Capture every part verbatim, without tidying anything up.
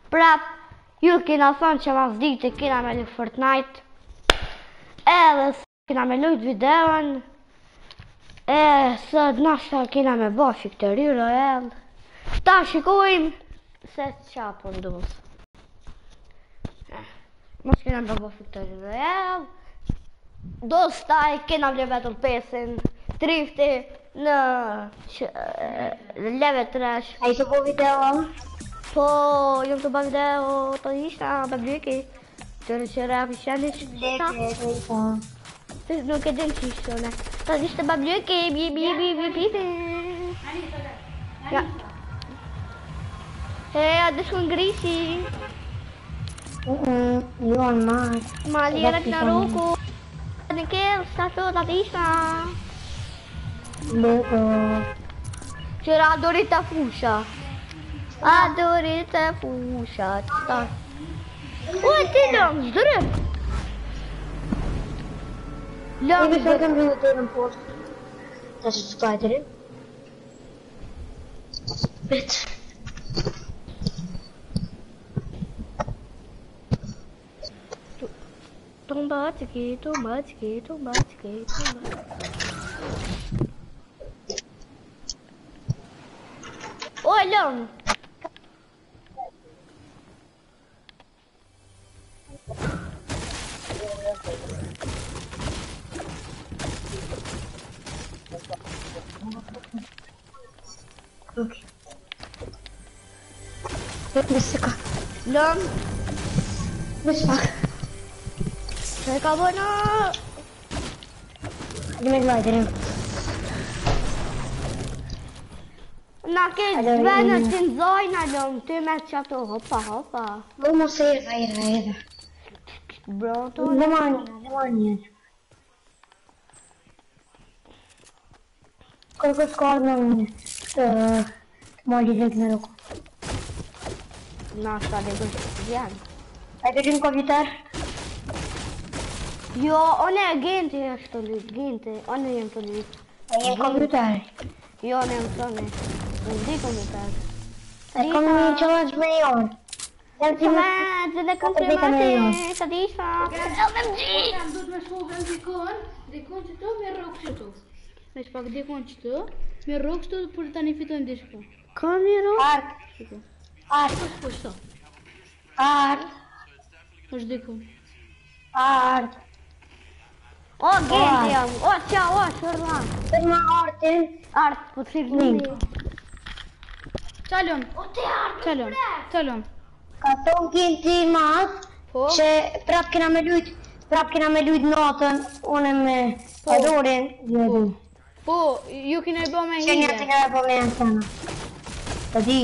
Prap, ju kena thënë që mas dite kena me lujt Fortnite. Edhe së kena me lujt videon. E sot nashta kena me bo Victory Royale. Ta shikojmë se qa po ndodh. Mos kena me bo Victory Royale. Do staj kena me level pesin. Trifti në level tresh. A i të po video? Po, jam të bë video të ishta babliki. Të rëqëra për shandish. Leke, të i po. Të nuk e din që ishte une. Të ishte babliki, bi bi bi bi bi bi. Ja. E, a dëshku në grisi. Jo në marë. Ma lirek në ruku. Në kërë, sta të të ishta. Leke. Qëra adorit të fusha. Adorit të fusha. U e ti lëmë, zdërëm. I bi të të më të në post. Ta që të kajtëri. Bet. Tombatski, tombatski, tombatski, tombatski. O, e lëmë. Ok. Nëse ka. Lëmë. Nëse pak. Që e ka bëna? Hadi me glajderim. Na ke zvenë të nëzojnë alëm, ty me që ato hopa hopa. Më mos e irë, irë, irë. Bro, to Dhe marë një, dhe marë një. Kërë këtë s'ka ardhë në një. Të marë një në ruku. Na shka dhe gështë të vjenë. A i të gjimë kompjuter? Jo, one e genti është të lytë, genti, one jem të lytë. A i e kompjuter? Jo, ne më të në. Në di kompjuter. E kom një challenge me jonë. Jam ti më... Të dhe kom të mate, të di sa. Kam du të me shkogën dikon, dikon që të me rogë që të. Me shpak dikon që të, me rogë që të për të një fitojmë dishko. Ka një rogë? Ardë. Ardë. Po shto, Ardë. është dikon. Ardë. O, genti jam, o, qa, o, shërlan. Për më artin. Artë, po të thirë një. Qalon, O, te artë, qalon, qalon. Ka thonë kinti mas, Po? që prap kena me lujt, prap kena me lujt natën, une me Adorin. Po. Po, ju kine e bo me Që një të hije. kena po me janë sana. Të di.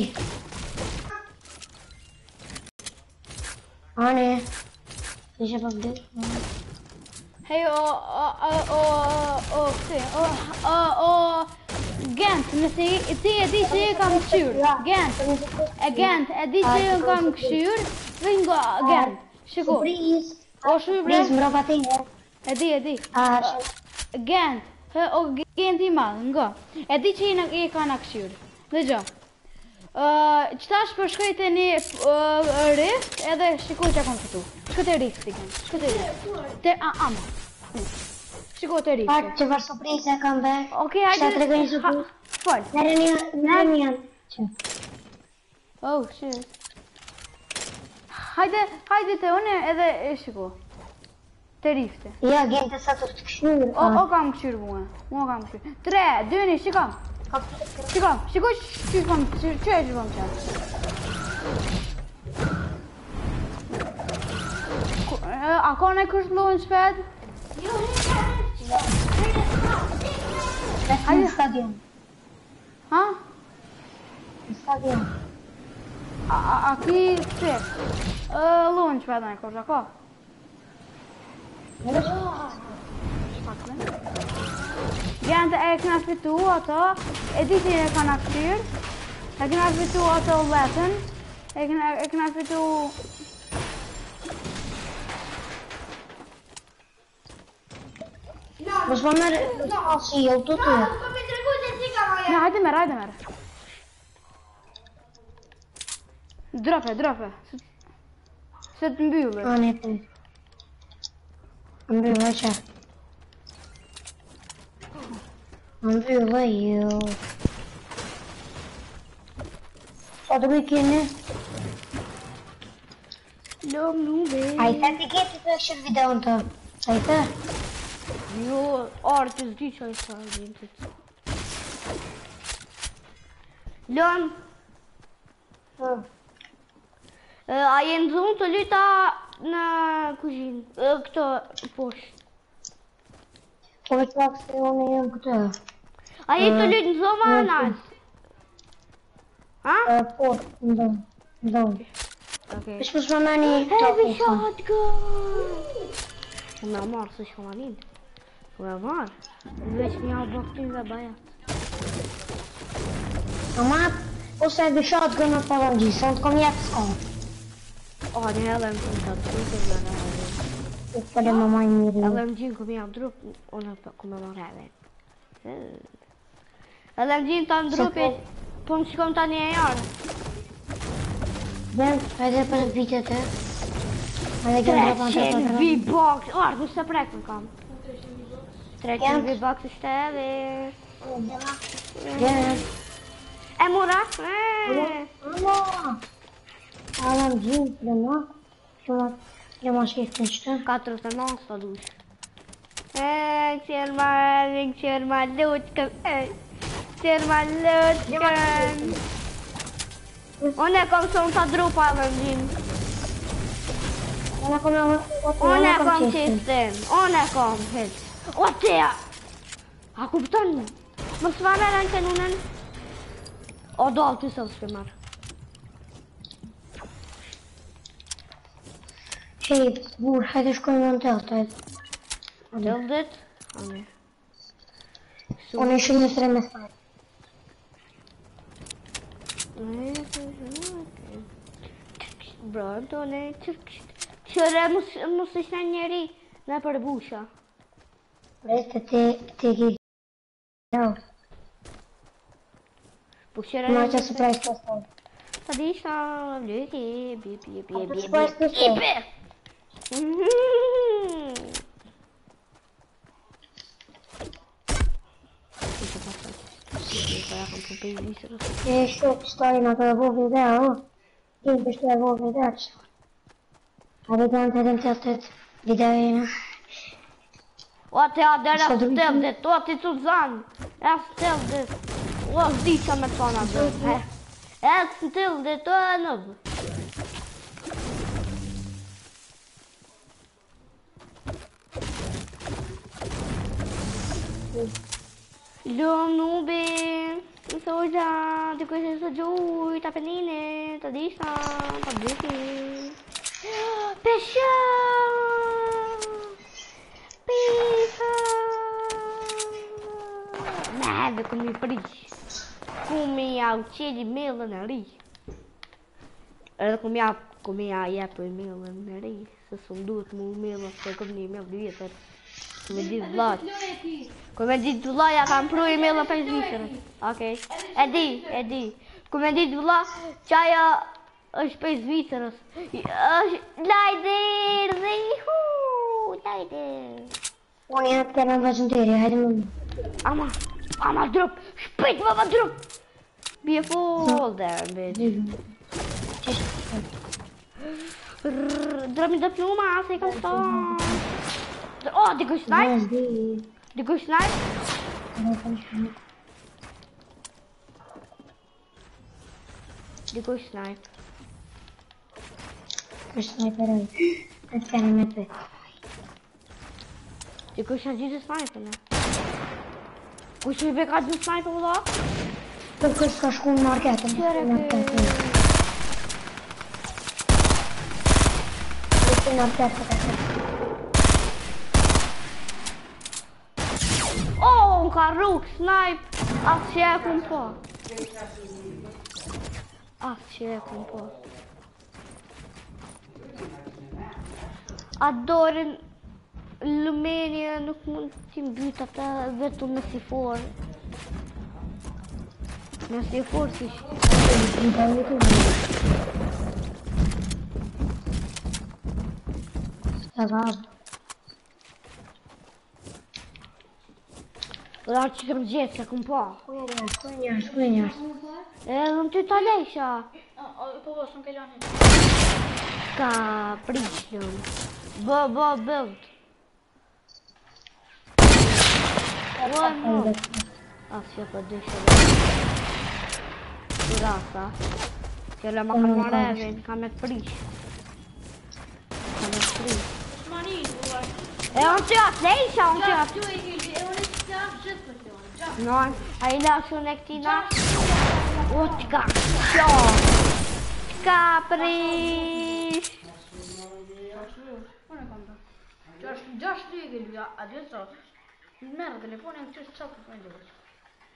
Ane. Ishe po vdek. Hej, o, o, o, o, o, këti, o, o, o, Gent, nëse i- ti e di që i kam këshyr, Gent, e Gent, e di që i kam këshyr, vëj nga Gent, shiko, Surpriz. o shuj bre, Surpriz më roba tine. e di, e di, A, Gent, hë, o Gent i madhë, nga, e di që i në- i ka në këshyr, dhe gjo, qëta është për shkojt e një uh, rift, edhe shikoj që kom këtu, shkoj të rift, i Gent, shkoj të rift, te, a, ama, shikoj të rift. Partë që për surpriz e kam be. Okej, Shta hajde. të regoj një ha- surpriz. Fol. Nere një, nere një. Që? Oh, shit. Hajde, hajde te une edhe e shiko. Te rifte. Ja, gente sa të të këshurë. O, o kam këshyrë mua. Mua kam këshyrë. Tre, dy, një, shikam. Shikam, shiko që kam, që e shikam që. Ku- e, A ka në kështë lojnë shped? Vesë në stadion. Ha? Në stadion. A, a, a ki të lojnë shped në kështë, a ka? Gjente e këna fitu ato, e di që e kanë këshyrë, e këna fitu ato letën, e këna, e këna fitu... Mos më merë, a si jo të të. Ne, hajde merë, hajde merë. Drope, drope. Se të mbyllë. Anë e për. Mbyllë që. Mbyllë ju. Sa të bëj kene? Lëm nube. A i thë ti ke të të këshër videon të? A i thë? Jo, arë të zdi që a i sa gjintit. Lëm. A jenë zonë të lyta në kuzhinë, këto poshtë. Po me qak se unë jem këtë. A jenë të lytë në zonë ma nalë? Ha? Po, në zonë. Në zonë. Okej. Pësh pësh më meni të Heavy fusa. shotgun! Po me marë, së shko ma linë. Po me marë. Veç një a baktin dhe bajat. Ama, ose e dëshat gënë të përën gjithë, se në të kom jetë s'kom. O, një edhe më të të të të të të E për e më maj mirë. edhe më gjinë këmë jam drup, unë ku me marë edhe. Edhe më gjinë të në drupit, po më shkom të një e jarë. Vem, edhe për vitet e. Edhe gëmë të të të treqind të V-Box, arë, du se prek më kam. treqind V-Box ishte edhe. Gëmë. E mura? Eee. Amo! Ala më gjimë, dhe më. Shumë, dhe më shkiftë në qëtë. katër të nësë të dush. Eee, qërë ma, qërë ma lutë këm, qërë ma lutë këm. Unë e kom shumë të drupa dhe më gjimë. Unë e kom e Unë e kom qistin, unë e kom hit. O teja! A kupton në? Më së marrë në që nunën? O do alë të së shpe marrë. Qej, burë, hajde shkojmë në tellë të edhe. Të lëdit? Ane. Unë e shumë në sre me saj. Bro, të ne, qëre mos ishte njeri në përbusha. Reste te, te ki. Jo, Po qëre ma që surprise të saj. Ta di shta, lëki, bi, bi, bi, A, bi, surprise bi, të saj. ipe! E shumë shtojnë ato e vogë video. Kim pështu e vogë video që. A dhe gënë të edhe në të të video e në. O te a dera Sa së drupi? tëllit, o ti cu zanë, e së tëllit, o zdi që me tona dhe, e së tëllit, o e nëbë. Lumë nubi, në soja, të kështë së gjuj, të penine, të dishta, të dhiki. Pesha! Pesha! Ne, dhe ku mi prish. Ku mi au qeli mellën e ri. Edhe ku mi au, ku mi au jepë mellën e ri. Se së më duhet mu mellën, se këm një mellë vjetër. Ku me ditë vlatë. Ku me ditë vlaja kam pru i mellën për zvishërën. Okej. E di, e di. Ku me ditë vla, qaja është për zvishërës. Lajder, dhe hu, lajder. Unë janë të kërë në vazhënderi, hajde më. Ama, ama drop, shpejt më më drop. Be a folder, bitch. Drop një dhe pluma, se i kam shtonë. O, dikush snipe? Vazhdi. Dikush snipe? Në kam shumë. Dikush snipe. Kështë sniperën. Në të kërë me të. Dikush në gjithë snipe, ne? Kush i be ka gjithë snipe, më da? Për kështë ka shku në marketën. Qere Në të pe... të në marketën të të. Oh, unë ka rrug, snipe! Asë që e kum po. Asë që e kum po. A dorin lumenia nuk mund t'i mbyt ata vetëm me sifor. Me sifor si shkë. Ta gab. Ora që këm gjithë, se këm pa. Ku e njerës, ku e njerës, ku e njerës. E dhe më ty të lejsha. Po po, shumë ke lani. Ka prishëm. Bë, bë, bëvd. Ua, më. Asja për dyshe dhe. Kurasa. Kjelle ma kanë marevin, ka me prish. Ka me prish. Shmani, buar. E unë ty atë lejsha, unë ty atë. Ju e gildi, e unë e që të afë gjithë për të unë. Non, a i lasë unë e këtina. O, t'ka qo. T'ka prish. Unë e kam të. Gjash të e gildi, a dhe të merë telefonin këtë që qatë për një dhe.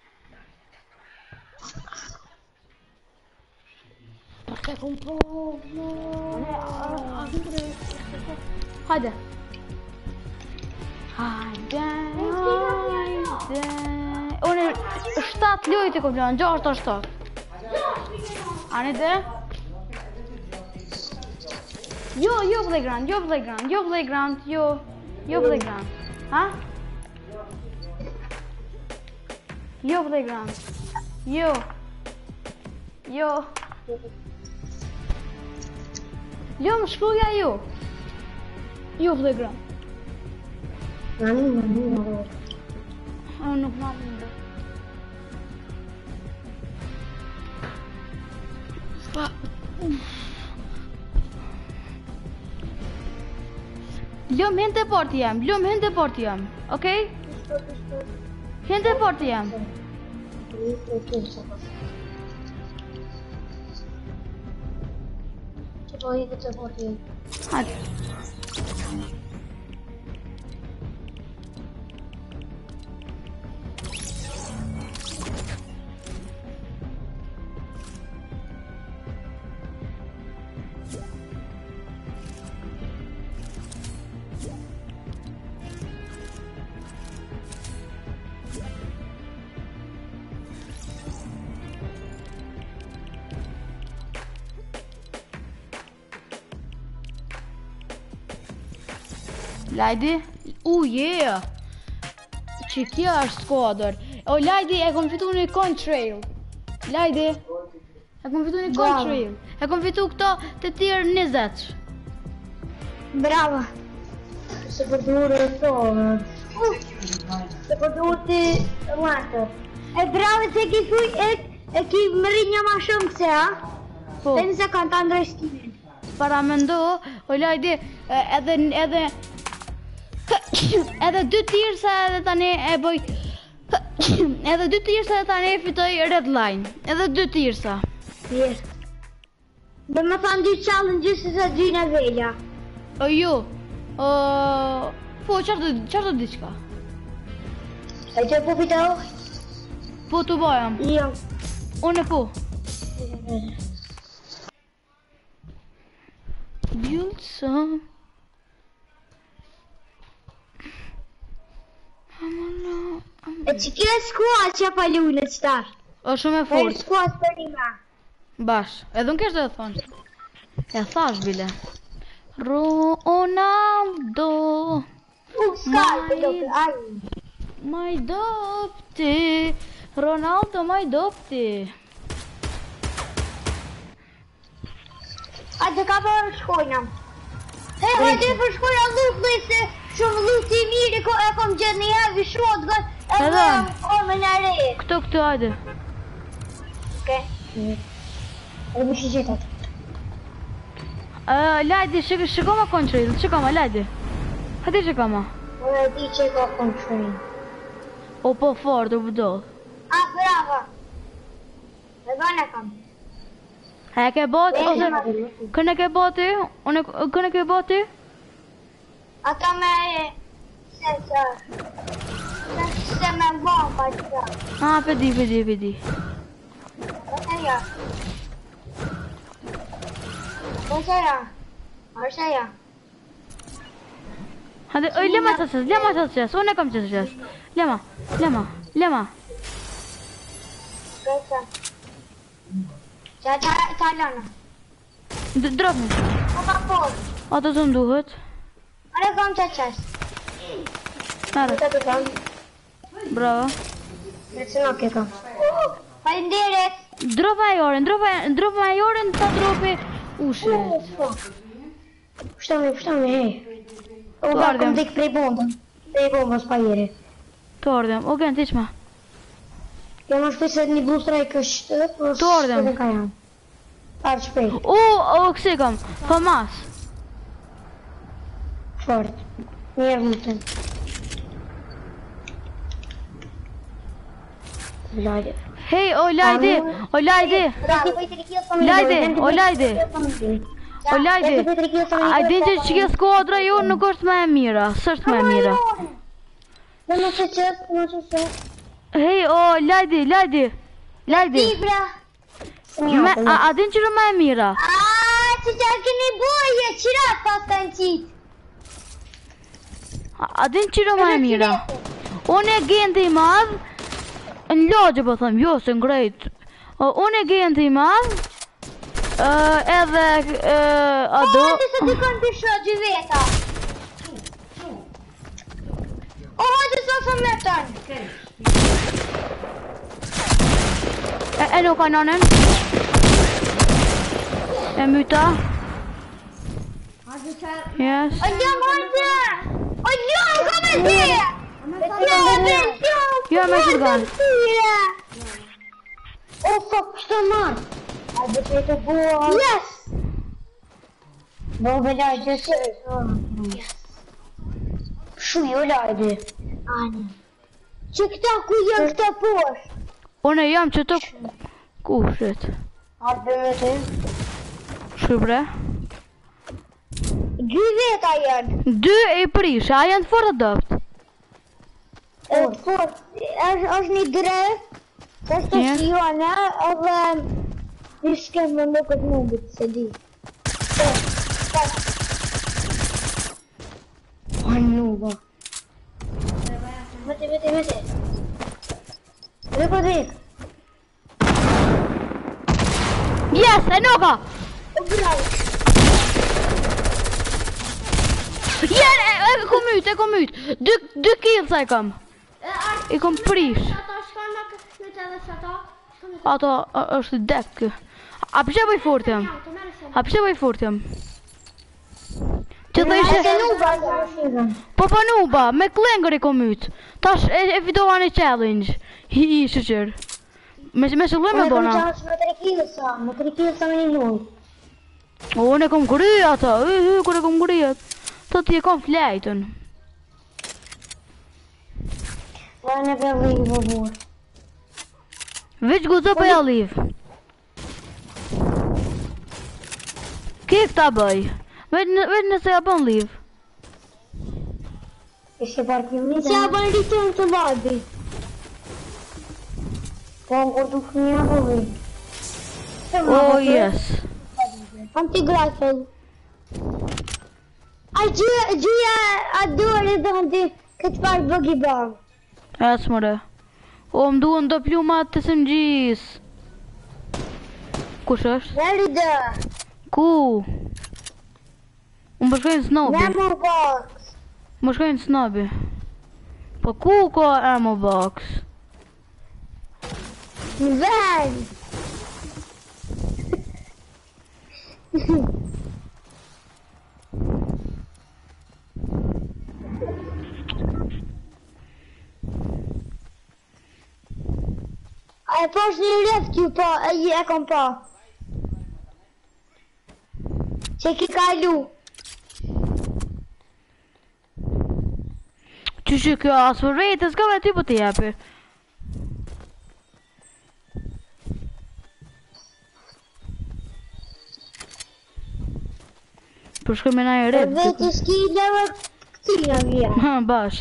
Se kom po. Hajde. Hajde, hajde. Unë shtatë lojtë e komplenon, gjashtë o shtatë. Ani dhe? Jo, jo playground, jo playground, jo playground, jo, jo playground. Ha? Jo playground. Jo. Jo. Jo, më shkruja jo. Jo playground. Nani, nani, nani. Unë nuk ma më ndë. Fa... Lëm, hen të porti jam, lëm, hen të porti jam, okej? Hen të porti jam. Që po i këtë porti. Hajde. Lajdi? U, yeah! Që kja është skuadër. O, Lajdi, e kom fitu një contrail. Lajdi, e kom fitu një contrail. E kom fitu këto të tjerë njëzet. Bravo. Se përdurë e to. Se përdurë të rëmatë. E bravo se ki thuj e, e ki mëri një ma shumë se, ha? Po, Se nëse kanë të ndrojstimin. para me ndo, o Lajdi, edhe, edhe, edhe dy tirsa edhe tani e bëj, edhe dy tirsa edhe tani e fitoj red line. Edhe dy tirsa. Mirë. Dhe me thanë dy challenges se dy në velja. O jo, o, po qartë qartë diçka. E që po fitau? Po të bajam, Jo. unë e po. Build some. E që kje skuat që pa lujnë të shtarë? O shumë e Për fort. skuat për një ma. Bash, edhe unë kesh dhe thonë. E thash bile. Ronaldo, U, s'ka të do për ajë. my dopti. Ronaldo, my dopti. Hajde ka për shkojna. He, hajde për shkojna lutë dhe se shumë lutë i mirë ko e kom gjithë një herë vishrot gë e Edhe. dhe o me në re. Këto këto hajde. Oke. E më shi gjithat. Uh, Lajdi, shiko, shiko ma contrail, shiko ma Lajdi. Hajde shiko ma. O e di që ka kontrolin. O po fort, o pëdoll. A, bravo. E gane kam. Ha e ke boti, E, ose ma dhe. këne ke boti, unë këne ke boti? A ka me se se se se me bomba që ka. Ah, pedi, pedi, pedi. Ose ja. Ose ja. Ose ja. Hajde, oj, lema të qes, lema të qes, unë e kam qes qes. Lema, lema, lema. Kesa. Qa qa qa lana. D- Drop me. O ka por. Ato të më duhet. Ara kam qa qas. Merre. Qa të kam. Bravo. Me që nuk e kam. Falenderit. Dropa e joren, dropa, dropa e joren ta dropi ushit. Pushtame, pushtame, hej. O, Të ba, ardhem. kom dik prej bombën. Prej bombës pa jeri. Të ardhem, o gen, tiqma. Jam është pëset një blustra i kështë, por Të ardhem. s'ke ka janë. Arë shpejt, O, o, kësi kam, famas. fort. Njerë mutën. Lajde. Hej, o lajdi, o lajdi. Lajdi, o lajdi. O lajdi. A din që që ke skodra ju nuk është më e mira, s'është më e mira. Në në që që, në që që. Hej, o lajdi, lajdi. Lajdi. Tibra. Me, a, a din që më e mira? Aaaa, që që keni boje, qirat pas kanë qitë. A, a din që më e mira? Unë e gjendi i madh, në logje po thëm, jo se ngrejt. O, unë e gjendi i madh, uh, edhe uh, a do... O, hajde se ti kanë të shoqë veta. O, hajde se së me tërnë. E, e nuk kanonen. E myta. Yes. O, ljom, hajde. O, ljom, ka me të. Jo, me shotgun. O, fuck, kështë marë. A dhe të të bua. Yes! Bo, be lajde se. Shuj, o lajde. Ani. Që këta ku janë këta posh? Unë e jam që të kushit. A dhe me të. Shuj bre. Dy veta janë. Dy e prish, a janë të fort adopt. Fort, është një drejt. Kështë të Yes. shiona, edhe një shkem me më këtë mundit, se di. O, nuba. Vete, vete, vete. Dhe po dhek. Yes, e nuka! O, bravo. Jen, e, e kom myt, e kom myt. Dy, dy kills e kam. I kom prish. Ato a- është dek. A përshe bëj fort jam? A përshe bëj fort jam? Që të Se ishe... nuba, se më shikën. Po pa nuba, me klengër i kom myt. Tash e, e fitova një challenge. Hi, hi, shëqër. Me, me shëlloj me Unë e kom bona. qash me tre kilësa, me tre kilësa me një luj. O, unë e kom gërija ata, y, y, kur e kom gërija. Të ti e kom flejtën. Dhe në përri i vëbur. Veç guzo për ja liv. Ki këta bëj. Veç në- veç nëse ja bën liv. Ishe parkim një që ja bën return të lobby. Po në kur të fëmija përri. Oh yes. Anti-grapple. A gjyja, gjyja a dore dhe anti këtë parë bëgi bang. Es mëre. O, më duhen do plumat të së mëgjis. Kush është? Veri dhe. Ku? Unë përshkojnë snobi. Ammo box. Më shkojnë snobi. Po ku ka ammo box? Në ven. A e po është një rescue po, e e kom po. Që ki kalu. Qyshi kjo asë rejtë, s'ka me ty po t'i jepi. Përshkoj me na e E rejtë. vetë s'ki leve këtina vjen. Ha, bash.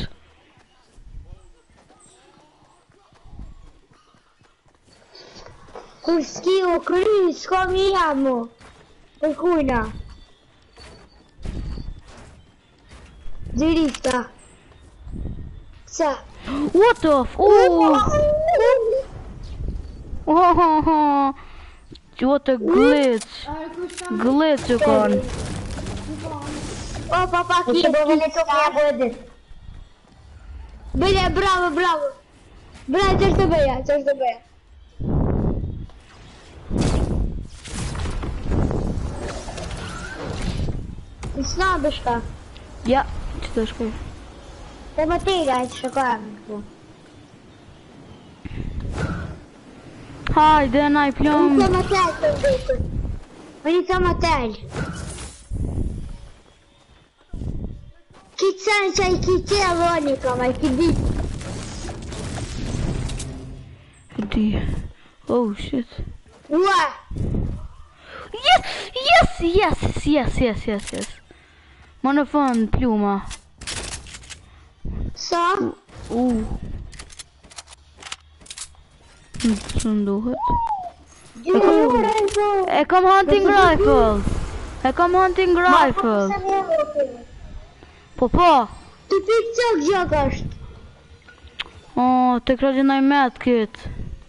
Kur s'ki u kry, s'ka mi jamo. Për kujna. Dirifta. Qa? What the f... Oh, oh, oh, oh. What a glitch. Glitch u kon. O, papa, Ti ki e bëve në tokë ja bëhe dit. Bile, bravo, bravo. Bravo, që është të bëja, që është të bëja. Në snabë shka. Ja, që të shkoj. Te më tira e që shkojmë këtu. Hajde, na i plom. Unë të më tel të ndukër. Unë të më tel. Ki cënë që i ki tel, oni kam, a i ki dit. Di. Oh, shit. Ua! Yes, yes, yes, yes, yes, yes, yes. Më në fund, pluma. Sa? Uh. Së nduhet. E kam hunting rifle. E kam hunting rifle. Po, po. Të pik qëk gjak është. Oh, të kërë gjënaj medkit.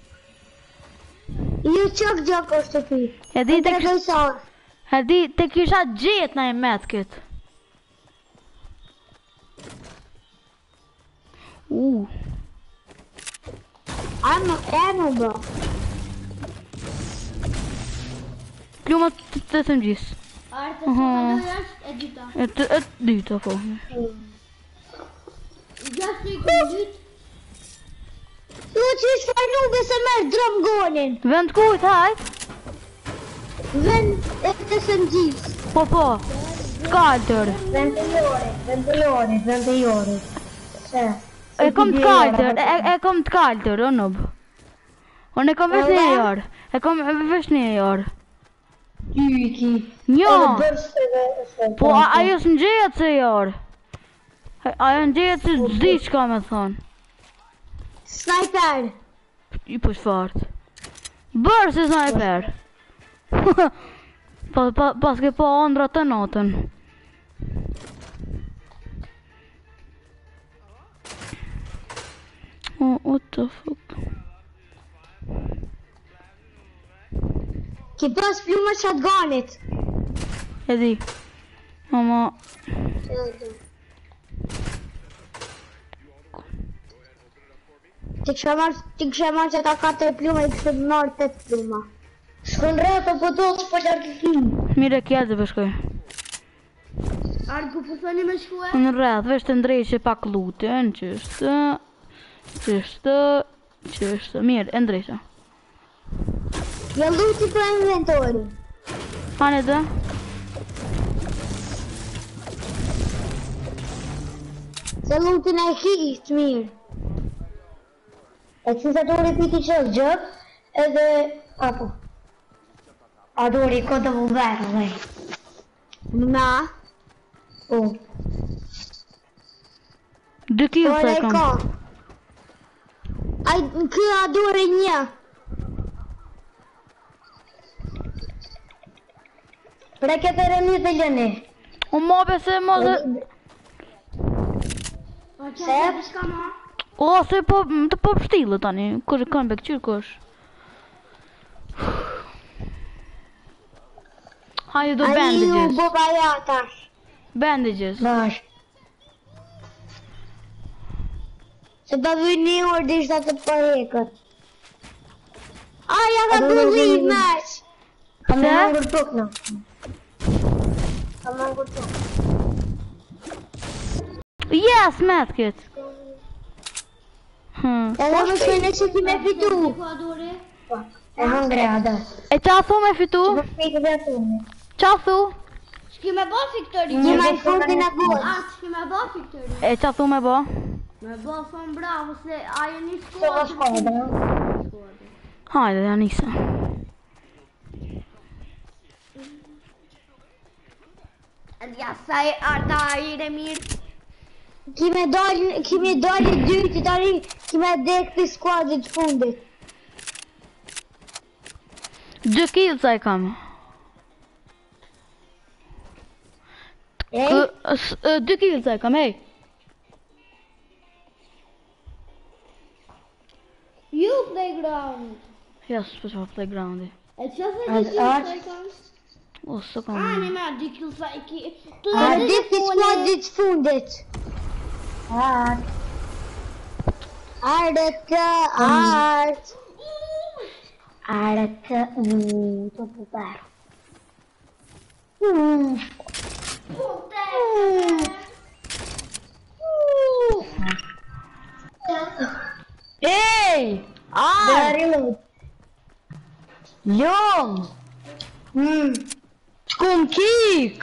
Jo qëk gjak është të pik. E di të Të kërë... regoj sa është. E di të kisha gjetë na i medkit. Uh. Armë, e më bro. Pluma të të të më gjisë. Artë të kaloj është e dyta. E të e të dyta, po. Gjashtë i këtë dytë. Tu që ishë farnube se merë drum golin. Vend kujt, hajt? Vend e të së më gjisë. Po, po. Kaltër. Vend të jorit, vend të jorit, vend të jorit. Se. E kom të kaltër, e, e kom të kaltër, o nub. Unë e kom vesh një jarë. E kom vesh një jarë. Tyki. Njo. Edhe bërste dhe... Po, a- ajo së në gjetë se jarë. A- Ajo në gjetë se zdi që ka me thonë. Sniper. I po shfartë. Bërë se sniper. pa, pa, pas ke po ondra të natën. Oh, what the fuck? Ki pas pluma shotgunit. E di. Ama... Ti kësha marrë, ti kësha marrë që ta katër pluma i kësha marrë të të pluma. Shkon rrëto po do të po lërë këkim. Mire kja të përshkoj. Artë ku pësoni me shkue? Në rreth, vesh të ndrejshe pak lutën, qështë... Qështë... Qështë... Mirë, e ndrejshe. Ja luti për inventori. Hane dhe? Se lutin e ki ishtë mirë. E që sa dori piti qëllë gjëp, edhe... Apo. A dori ko të vëverë, dhe. Na? O. Dë kilë se kam. Ai, kë a dori një. Preket e rëmi të lëni. O mobe se mo dhe... Po që e të shka ma? O, se po... Të po pështilë tani. Kërë kanë bek qyrë kësh. Hajde do Ai u bandages. boba jatash. Bandages. Bash. Se do vy një orë dishta të përhekët. Ai, ja ka bulli mesh. Ka me Se? mangur tuk në. Ka mangur tuk. Yes, medkit. Hmm. Edhe më shkojnë që ti me fitu. Ku a dore? E hangre ada. E qa thu me fitu? Përpikë dhe thunë. Qa thu? Shki me bo fiktori? Një maj fundin e bot. Artë shki me bo fiktori? E qa thu me bo? Me bo thonë bravo se ajo një Se va skuadë. shkojnë. Hajde, ja nisa. Ja sa e arta i re mirë. Kime dalë, kime dalë dyti tani, kime dek të skuadit fundit. Gjë kilë sa e kam. Ej, Kë- s- e, Dy kilë sa e kam, hej. Ju playground. Ja, s'po qa playgroundi. E që se As- që që as- se kam? O, së kam. Ani me dy kill sa i ki... A dit ki s'ka ditë fundit. Art. Ardë, art. Ardë, uuu, të pëpër. Uuu. Ej! Art! Ljom! Hmm. T'kum kik!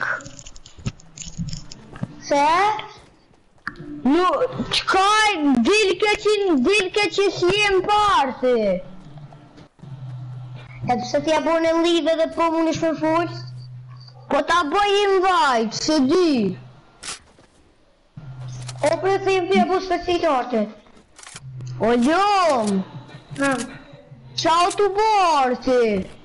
Se? Nu, qkaj, dilke që, dilke që s'jem parti! E pëse t'ja bo në lidhe dhe po mu në shpërfull? Po ta bëj invite, se di! O për të im t'ja bo spesitartit. O ljom! Ha. Qau t'u borti!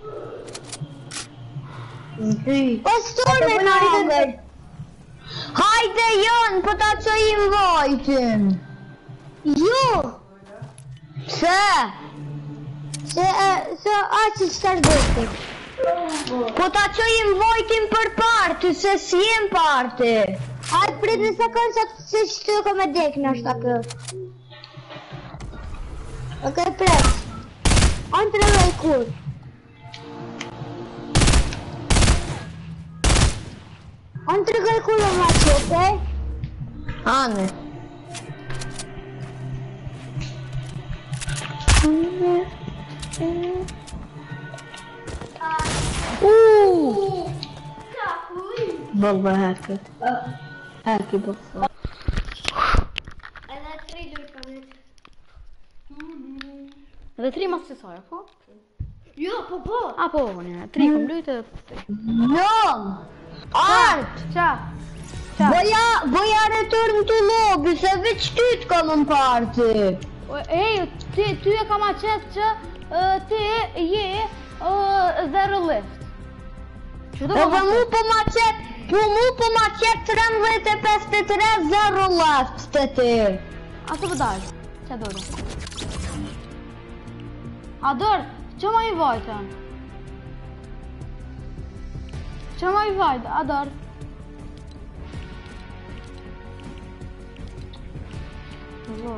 O storë me kamer. Hajde janë, po ta që invite-in! Jo! Pse? Se, e, se a që qëtar dhëtë. Po ta që invite-in për parti, se s'jem parti! Hajtë prit në sekund sa të se që të ko me dek në është akë. Ok, pret. Antre dhe i kur. Antre dhe i kur o ma që, okej? Ane. Uuu! Bëllë heke. Heke bëllë. Edhe tri dur ka me. Edhe tri mas qësaj, po? Jo, po po. A, po, një, tri kom lujtë edhe tri. Njëm! Art! Qa? Qa? Boja, boja return të lobby, se veç ty t'kam në parti. Ej, ty, ty e kam a qef që uh, ti je uh, zero lift. Që do Edhe kam mu po ma qep, po mu po ma qep trembëdhjetë e pesëdhjetë e tre zero left të ti. A të pëdaj? Qa dorë? A dorë, që ma i vajtën? Që ma i vajtë, a dorë? Zo.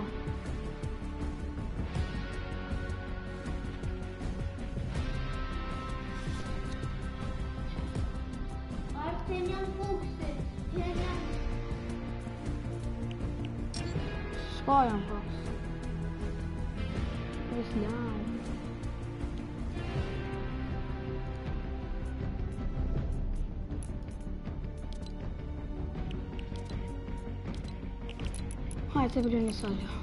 Arte njën fukse. S'ka janë pas. Vis njën. Hajde të bëjmë një salja.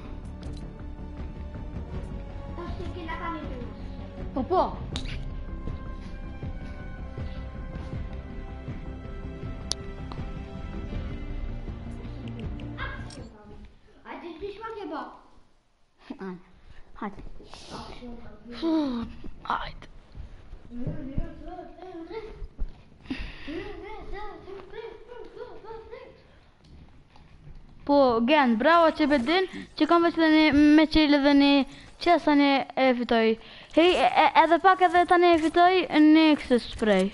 Ashtë të kina ka një të nësë. Po po. A të të shma ke ba? Hajde. Hajde. Po, gen, bravo që bedin, që kam veç dhe një me qelë dhe një qesa një e fitoj. Hej, e, e, edhe pak edhe ta një e fitoj një kësë spray.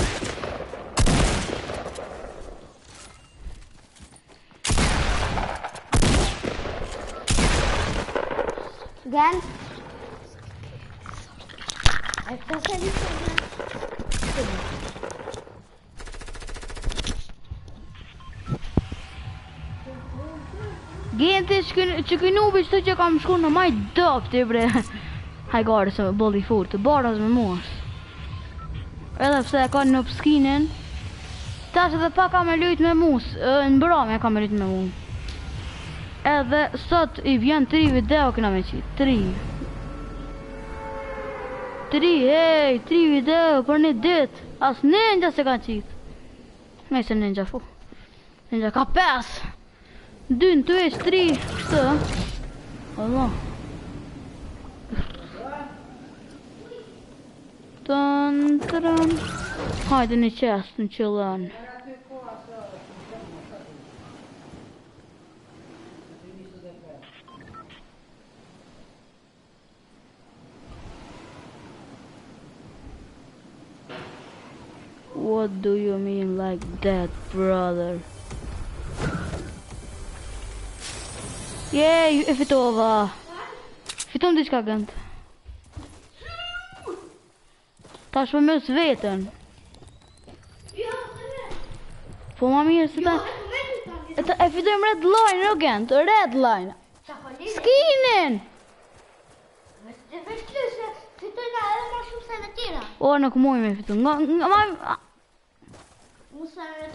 Gen? E të se një të gen? Gjenti që kënubi qëto që kam shku në maj dopti bre. Haj gare se me bolli furt, baraz me muas. Edhe pse e ka në skinin. Tash edhe pa ka me lujt me mus, në brame ka me lujt me mus. Edhe sot i vjen tri video këna me qitë, tri. Tri, hej, tri video për një dit. As ninja se ka qitë. Me se ninja fu. Ninja ka pes. Dyn, tu esh, tri, kështë. Allah. Tën, tërën. Hajde një qest në qëllën. What do you mean like that, brother? Jej, e fitova. Fiton diçka gënd. Tash po mos vetën. Po ma mirë se ta... E, ta, e fitojmë red line, no gënd, red line. Skinin! E vesh ty se fitojna edhe ma shumë se dhe tjera. O, nuk muj me fitu. Nga, nga, ma... Musa e...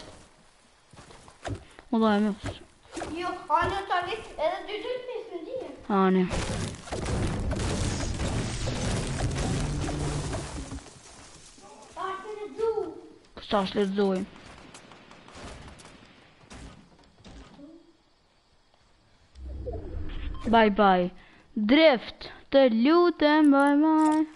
Më dojë me fës. Jo, anë të nis edhe dy dy të nis në dhije. Ani. Ashtë në du. Kësta është letëzojmë. Bye bye. Drift. Të lutem, bye bye.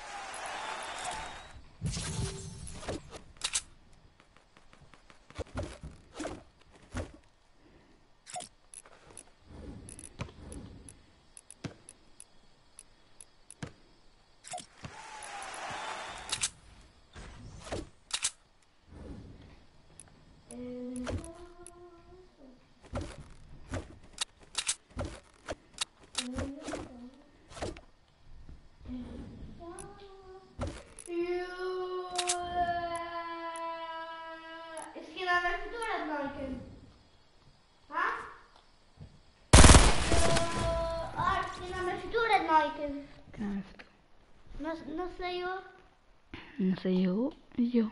Nëse jo? Nëse jo, jo.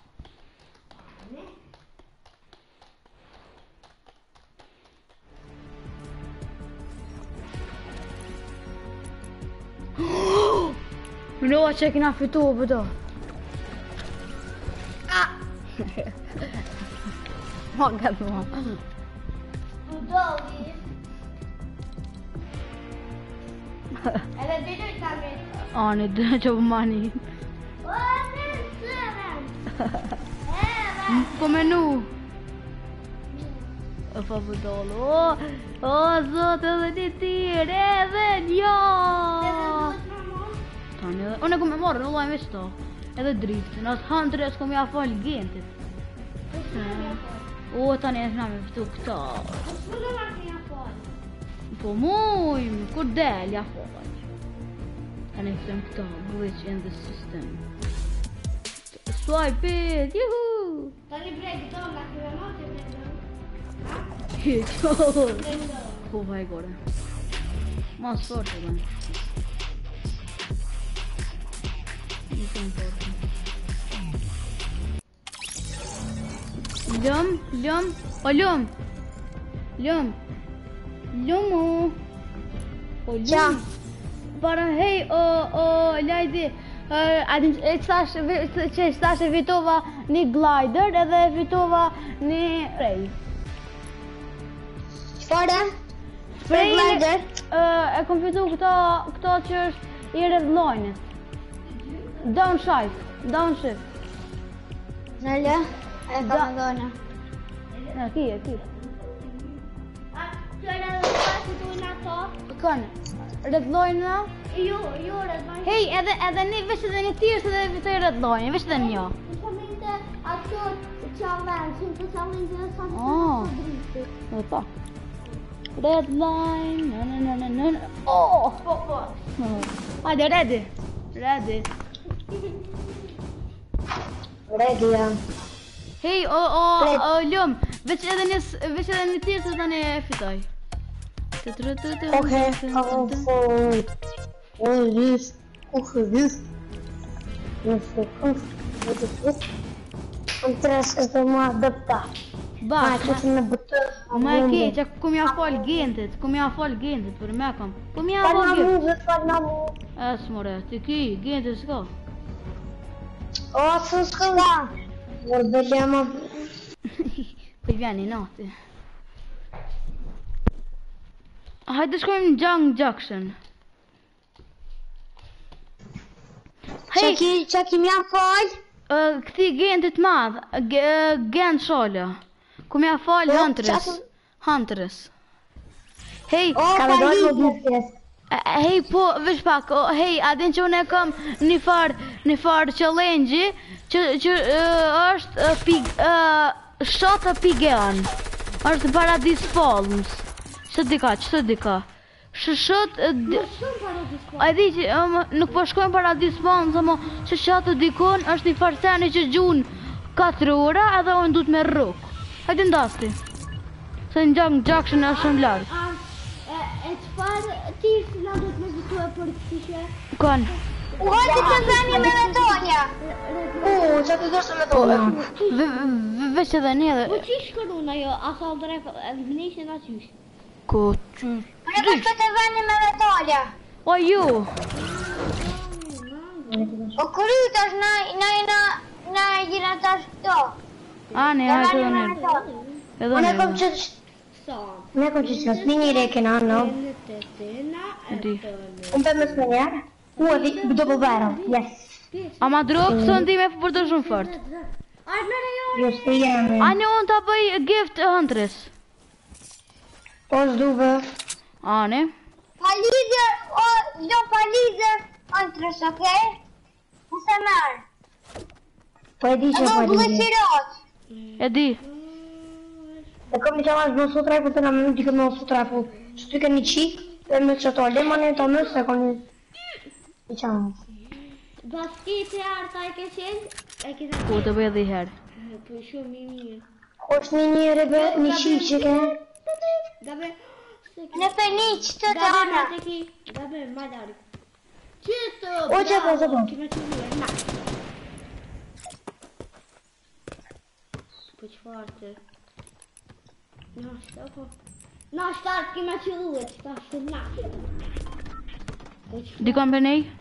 Minua që e kina fitu, bëdo. Ma gëtë ma. Budoli. Edhe dy dy të amit. Ani, dhe që për mani. O, në sërën. Edhe. Po menu. E fa budoli. O, o, zot edhe një tirë, edhe njo. Tani edhe, unë e ku me marrë, në lojnë veç to. Edhe driftin, asë Hunter-es ku me ja falë gentit. O, tani e nga me fëtu këta. Së në marrë të ja falë. Po mujmë, kur del ja falë. Tani e fëtëm këta, glitch in the system. Swipe it, juhu! Tani brejt do nga kërë matë e brejt. Hiqo! Po vaj gore. Mas forte dhe. Nisëm forte. Lëm, lëm, o lëm! Lëm! Lëmu! O lëm! Para hej, o, o, Lajdi, adin e qëtash, që qëtash e fitova një glider edhe e fitova një spray. Qëfare? Spray glider? E kom fitu këta, këta që është i red line-it. Downshift, downshift. Nëlle? E ka me gëna. E, ki, e, ki. A, të edhe të pasi të ujnë ato? Kënë, red line-a? Jo, jo, redmaj. Hej, edhe, edhe një, veç edhe një tirës edhe vitoj red line, veç edhe një. Në shëminte ato challenge, që të challenge dhe sa në Oh. të drifti. Dhe pa. Red line, në në në në në në. Oh! Po, po. Hajde, ready. Ready. Ready jam. Hej, o, o, o, lëm, veç edhe një, veç edhe një tirë se tani e fitoj. Okej, ako for... O, lys. Uch, lys. Nëse kuf, nëse kuf. Am tres e të më adapta. Ma e Bash, këtë në bëtë. ma e ke, që ku m'ja fal gentit, ku m'ja fal gentit, për me kam. Ku m'ja Fal fal në gentit. mu, dhe fal në mu. Es, more, ti ki, gentit s'ka. O, së s'ka. Vërbelja më... Po i vjen i nati. Hajde shkojmë në Junk Junction. Hej, Qaki, qaki m'jam fal? uh, këti gentit madh, g- uh, gent sholë. Ku m'ja fal Po, Hunter-es. qaki- Hunter-es. Hej, O, ka ka me dojnë lidhje pjesë. E- e- Hej, po, veç pak, o, hej, a din që unë e kam një farë, një farë challenge-i, që që ë, është ë, pig ë, Shota Pigeon. Është Paradise Palms. Ç'të di ka, ç'të di ka. Shëshot ai di që um, nuk po shkojnë Paradise Palms, ama shëshatë dikon është një farsani që gjun katër ora edhe unë duhet me rrug. Hajde ndasti. Se në gjak në gjakshën është shumë lartë. E çfarë ti si na duhet me vitu e për kishe? Kanë. U hajtë të veni me metonja. U, që të dërshë me tonë. Veç edhe një edhe... Po që shkërun ajo, asa o drejf, e vënishin a qysh? Ko qysh? Në kështë të veni me metonja. O ju! O krytash na na na na gjira tash këto. A, ne, a, edhe një. Edhe Unë një. kom që Sa? ne kom që që një njëre e kena, no? Në të tena e Di. të në. Unë për më së njerë. U e di, double barrel, yes. Ama drogë së ndime përdor shumë fort. Arë në rejon! Jo së jemi. A një unë të bëj gift huntress. Po s'duve. A, ne? Palizër, o, do palizër, antrës, okej? Nëse merë. Po e di që po palizër. e di. E kom një qamash në sot rajfu të në më në në sot rajfu. Që ty ke një qik, dhe më që to lemon e të mësë, e kom një... Një qamash. Basketi arta e ke qenë? E ke Po të bëj edhe i herë. Po shumë i mirë. Është një një rebe, një qik që ke. Gabe, Në për një që të të gabe ana. ma të ki, gabe ma dari. Qëto, O, që po, që po. Kime që luar, na. Po qëfar të? Na, shta po. Na, shtarë kime që luar, që ta shumë na. Po qëfar? Dikon për nej?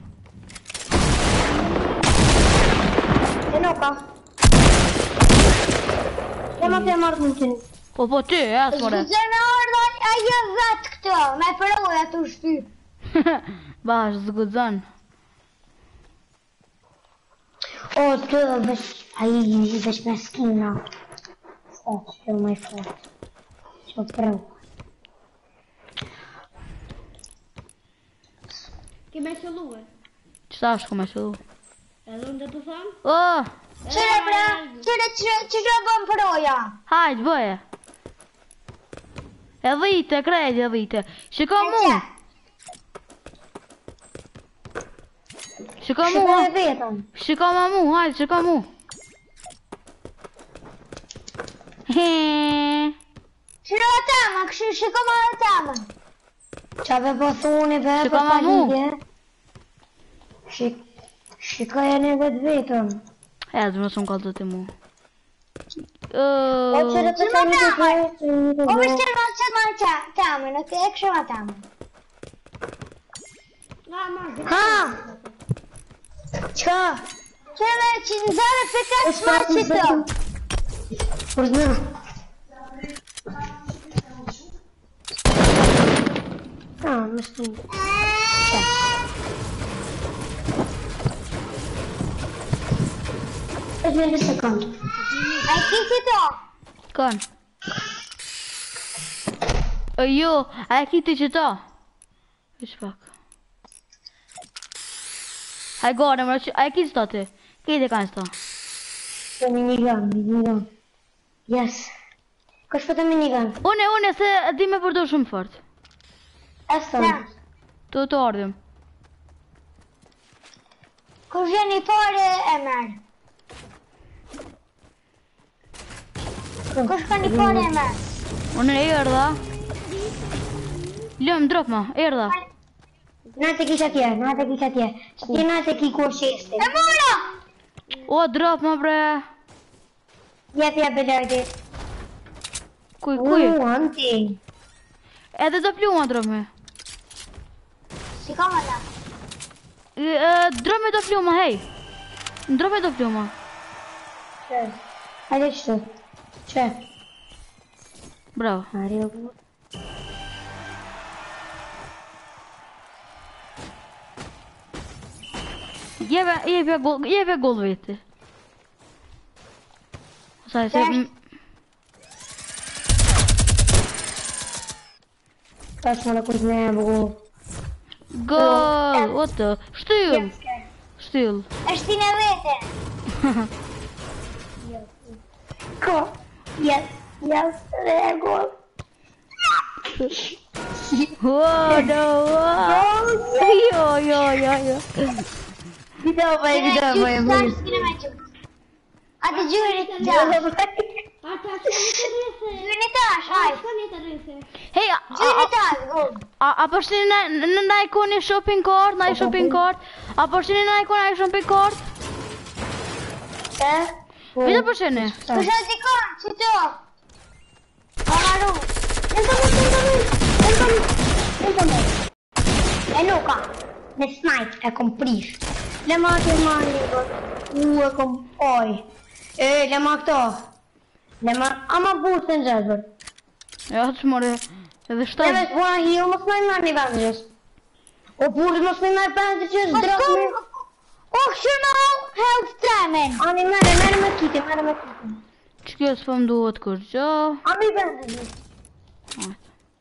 E no ka. E ma të e marrë në të një. Po po ty, e asë more. Zë në ardhën, a jë vetë këto, me përojë atë u shty. Bash, zgudzon. O, të vesh, a i vesh me skina. O, që më i fort. Që përojë. Kime që luar. Qëta është ku me qëllu? Edhe unë dhe të thamë? Oh, Qëre bre, qëre që që bëm përoja. hajtë bëje. E dhite, krejt e dhite. Shiko mu. Shiko mu, Shiko ha. e vetëm. Shiko ma mu, hajtë, shiko mu. Heee. Shiro e tema, kështu shiko ma e tema. Qa ve po thuni ve Shiko për ma mu. palidje. Shik, shiko e në vetë vetëm. E, dhe më shumë kalë të ti mu. O qëre për të një të vetë. O Po, më shqerë ma qëtë ma në temën, e kështu ma temën. Nga ma, dhe. Ha! Qa? Qëre që në zare për këtë shma që të. Por zna. Ah, më shtu. Qa? është me një sekundë. A i kisi to? Kon. O jo, a e kiti që ta? Ish pak. Haj gore, më rëqë, a e kiti të ti? Kiti kanë së ta. Të minigun, minigun. Yes. Kështë për të minigun? Une, une, se di me përdo shumë fort. Esëm. Të të ardhim. Kështë gjeni pare e merë. Kështë ka një pare e merë. Une e erdha. Lëm, drop ma, erdha. Na të kisha tje, na të kisha tje. Që ti na të ki kur shesti. E mora! O, drop ma bre. Jep, jep, belardi. Kuj, kuj. U, anti. Edhe të plu ma drop me. Si ka më ta? E, e, Drop me të plu ma, hej. Drop me të plu ma. Që? Hajde qëtu. Që? Bravo. Ari o bu. Jeve, jeve gol, jeve gol veti. Saj, se... Dash. Tash më në kujtë me e bugu. Gol, what the... Shtyll, shtyll. është ti në vete. Ko, yes, yes, rego. Whoa, no, whoa. Jo, jo, jo, jo. Video pa e video pa e video. Atë gjyri të tash. Ata shkoni të rrëse. Gjyri tash, haj. Shkoni të rrëse. Hej, a, Gjyri a, tash, go. a, a përshini në, në na ikoni shopping cart, na i shopping cart? A përshini na ikoni na i shopping cart? E? Vite përshini? Përshë t'i kam, që të? Amaru. Në të më, në të më, në të më, në të më. E nuka, në snajt e kom prish. Le ma të ma një bërë. U e kom, oj. E, le ma këto. Le ma, ama burë të në gjezër. Ja, të more, edhe Le shtaj. me s'pona hiu, mos në në një vendërës. O burë, mos në në vendërës që është drogë me... Optional health tremen. Ani mere, mere me kiti, mere me kiti. Që kjo s'pëm duhet kërë gjo. Ami vendërës.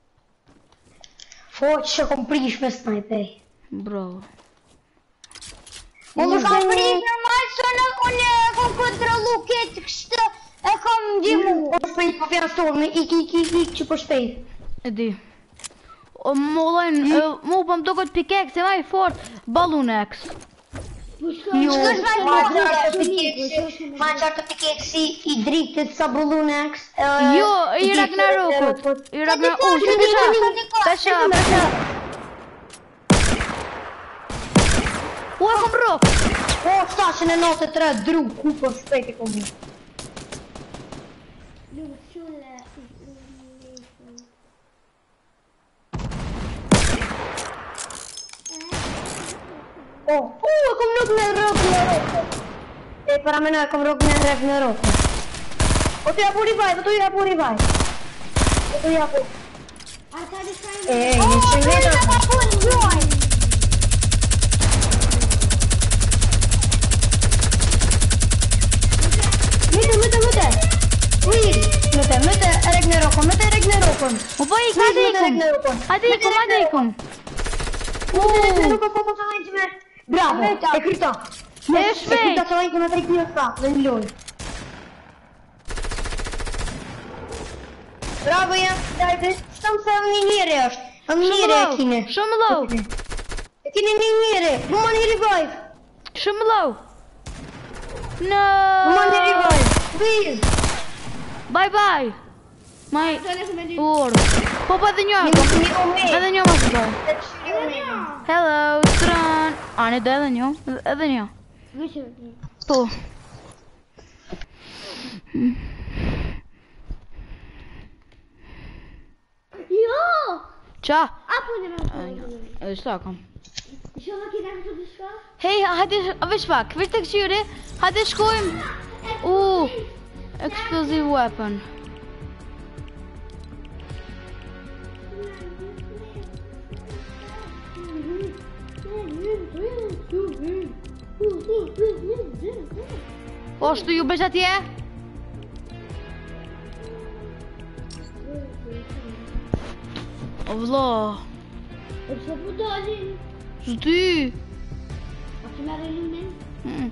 Fo që kom prish me snajpej. Bravo. Unë kam prish normal që në unë e kom kontrolu këtë kështë e kom gjimu. O shpejt po fjera stormi, ik, ik, ik, ik, që po shpejt. E di. O, mu lajnë, mu pëm do këtë pikek, se vaj fort, balloon X. Jo, ma qartë të pikeksi, ma qartë të pikeksi i driktit sa Balloon X. Jo, i Ragnarokut. I Ragnarokut. U, që pesha, pesha, pesha. U, e kom rok. O, stashin e notë tre dru, ku po shpejt e kom bu. O, u, e kom rok në rok në rok. E, para me në e kom rok në rok në rok. O, të japu rivaj, o të japu rivaj. O të japu. E, një që një të japu rivaj. Mëte, mëte, mëte. Ujri, mëte, mëte, rek në rokon, mëte, rek në rokon. U, po ik, hajde ikum. Hajde ikum, hajde ikum. Mëte, rek në rokon, po po të lajnë që me... Bravo, e kryta. E shpejt. E kryta të lajnë që me të rek një sa, dhe një loj. Bravo, jam, dajte, shtëm se një njëre është. Am njëre e kine. Shumë low. E kine një njëre, bu ma një revive. Shumë low. No. Bu ma një revive, please. Bye bye. Maj, urë. Po po edhe një Një ako. një ome. Edhe një mas të dojë. Të shqyri ome. Hello, Tron. A, ne do edhe një. Edhe një. Po. Jo! Qa? Apo në me Edhe shta kam. Shumë në kina këtë të shka? Hej, hajde, veç pak, veç të këqyri. Hajde shkojmë. U, explosive weapon. O, shtu ju bësh atje? O, vlo. E që po dalin? Shty. A që me rëllimin? Mm.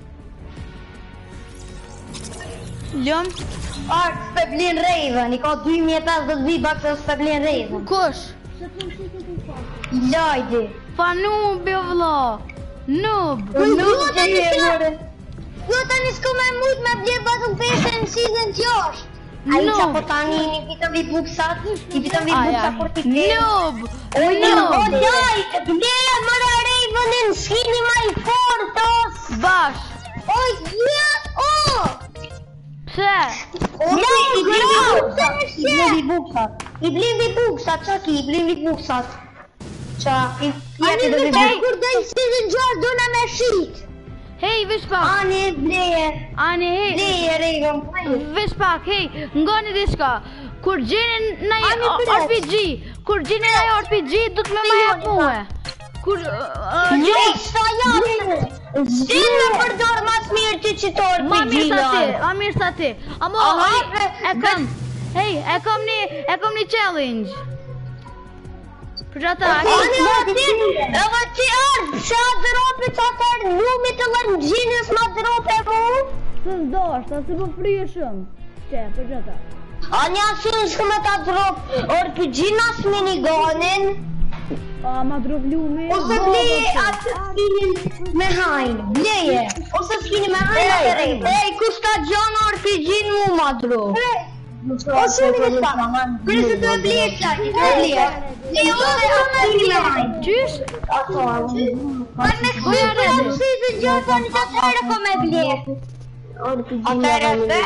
Lëm? Art, s'pe blin Raven, i ka dy mijë e pesëdhjetë V-Bucks dhe s'pe blin Raven. Kush? Se të më që të fa. I lajdi. Pa noob, jo vlo. Noob. Nuk që i e mërë. Jo tani s'ko me mujt me bje Battle Pass në season gjashtë. A i qa po tani një pitën V-Bucksat, i pitën V-Bucksat për t'i kërë. Noob. O Noob. daj, bleja mëra Ravenin s'kini ma i fortos. Bash. O ja, o. Pse? O ja, i blin V-Bucksat, i blin V-Bucksat. I blin V-Bucksat, qa ki, i blin V-Bucksat. Qa, i jeti dhe V-Bucksat. Kur daj season gjashtë do na me shit. Hej, veç pak. Ani bleje, Ani, hej. bleje Raven. Veç pak, hej. Ngoni diçka. Kur gjeni naj Ani, pres. R P G, kur gjeni naj R P G, do të më më jep muhe. Kur... Jo, s'ta jam. Zdim me përdor mas mirë që qitor Ma për mirë sa ti, gjina. ma mirë sa ti. Amo, Aha, hej, e kam, hej, e kam një, e kam një challenge. Për që ata Ani ati, edhe ti ardhë, që a dropi që ata lumit të lërë gjinës ma dropi mu? Së ndosh, ta se po frije shumë. Që, për që ata Ani asë në shkëmë ta drop, orë për gjinas minigonin. A, ma drop lumi. Ose bleje atë skinin me hajnë, bleje. Ose skinin me hajnë atë rejtë. Ej, kus ta gjonë orë për gjinë mu ma drop. Ose në në ta, kërë se të e bleje qaki, të e bleje. Bleje ose atë skinin me hajnë. Qysh? Ma me skinin për apsi të gjonë, të një të të rejtë ko me bleje. Atëre se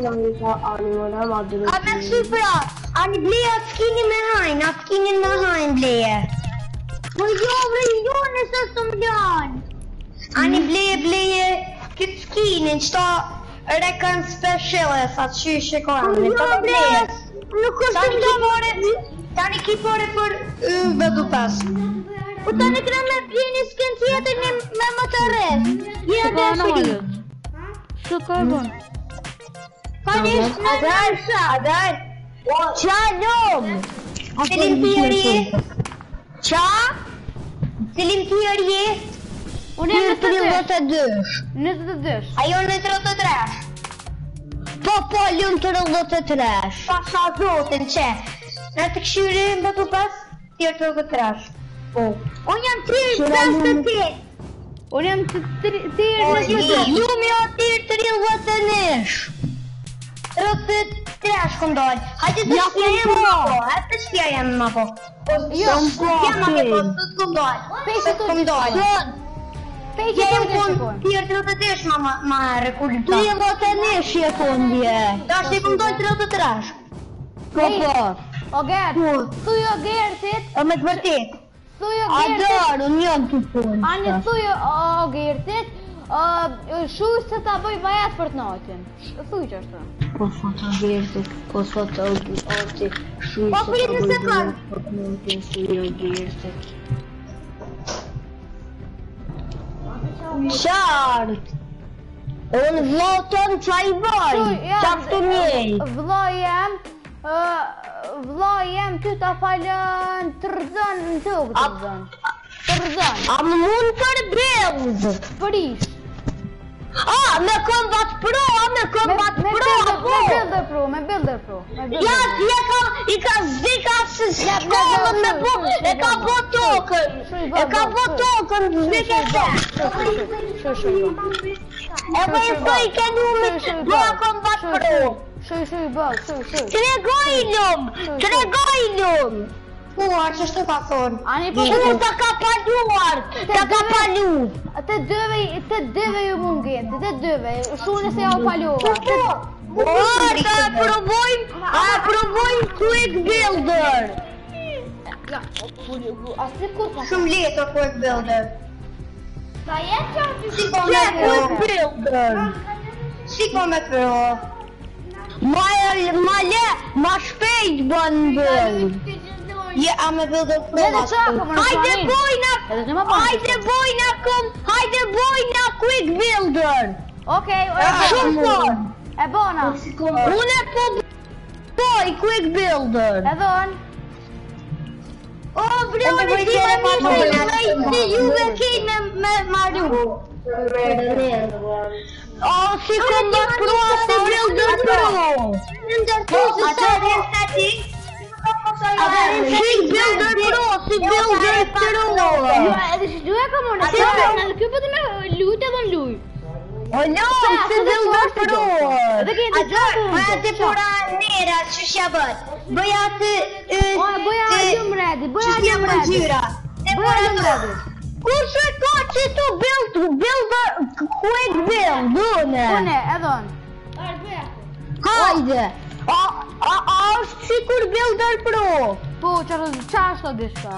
A me kësu pra Ani bleje atë skinin me hajnë Atë skinin me hajnë bleje Po jo vre jo nësë së më janë Ani bleje bleje Këtë skinin qëta Rekën specialis Atë që i shikonë Po jo bleje Nuk është të më janë Tani ki pore për vedu pas Po tani këna me pjeni skin tjetër Me më të rreth Jena dhe shëri Së karbon. Ka një shë në nërsa Adar Qa lom Selim tjeri Qa Selim tjeri Unë jam në të Në të dësh Në të dësh. Ajo në të të tresh Po po lumë të rëllë të tresh Pasha zotin që Në të këshyri më të pas Tjerë të të tresh Po Unë jam tjeri të tresh të tjerë Unë jam të tërë në të dësh. Lumi o tjerë të rëllë të nesh Rëllë të tresh këndoj Hajde të shpja jemë më po Hajde të shpja jemë më po Jo, Jema me po të të këndoj Pejtë të këndoj Pejtë Ja të jem të kon shikon. tjerë të të desh ma ma rekulita Tu jem të nesh je kon dje Da shte këndoj të të trash Po po O Gert, thuj o Gertit, E me të vërtit thuj o A Gertit, dorë, unë jam të punë Ani thuj o Gertit, shuj se ta bëj bajat për të natin. Thuj që është. Po foto gjertë, po foto gjertë Shuj Po prit në sekund. Po të natin shuj gjertë Qartë Unë vlotën qa i bëj Qaftë mjej Vlla jem, vlla jem ty ta falën të rëzën në tokë të rëzën. Të rëzën. A më mund për belzë Përish. A, me Combat Pro, a me Combat Me Pro, Builder po Pro, me Builder Pro, me Builder Pro. Ja, ja ka, i ka zika se shkollën me po, e ka po tokën, e ka po tokën, zika se. Shuj, shuj, shuj. E po i thoi ke numit, bëja Combat Pro. Shuj, shuj, bëj, shuj, shuj. Tregoj lumë, tregoj lumë. Po, a që shtë ka thonë? Ani po Që ta ka paluar, ta ka palu. Të dëve, të dëve ju mungin, të dëve, shune se ja u paluar. O, ta e provojmë, a e provojmë Quick Builder. Shumë letë o Quick Builder. Ta jetë që është Si po me Quick Builder. Si po me pro. Ma ma le, ma shpejt bën build. Je a me builder pro. Edhe çaka më Hajde bojna, Edhe në më bën. hajde bojna kom, hajde bojna Quick Builder. Okej, e Shumë bona. fort. E bona. Unë po boj Quick Builder. E don. O, vroni si me mishë e se juve kejt me, me Maru. O, si Combat Pro, si Builder Pro. Po, atë resta ti? Si Builder Pro, si Builder Pro. Jo, edhe që duhe ka mërë, se në kjo pëtë me lujt edhe në luj. O, no, si Builder Pro. Edhe ke të gjatë Ma të pura nera, që shja bët. Bëja të... O, bëja ljumë redi, bëja ljumë redi. Bëja ljumë redi. Kushe ka që tu build, builder, quick build, dune. Une, e don. Hajde. A, a, a është sikur Builder Pro. Po, që është të dishka.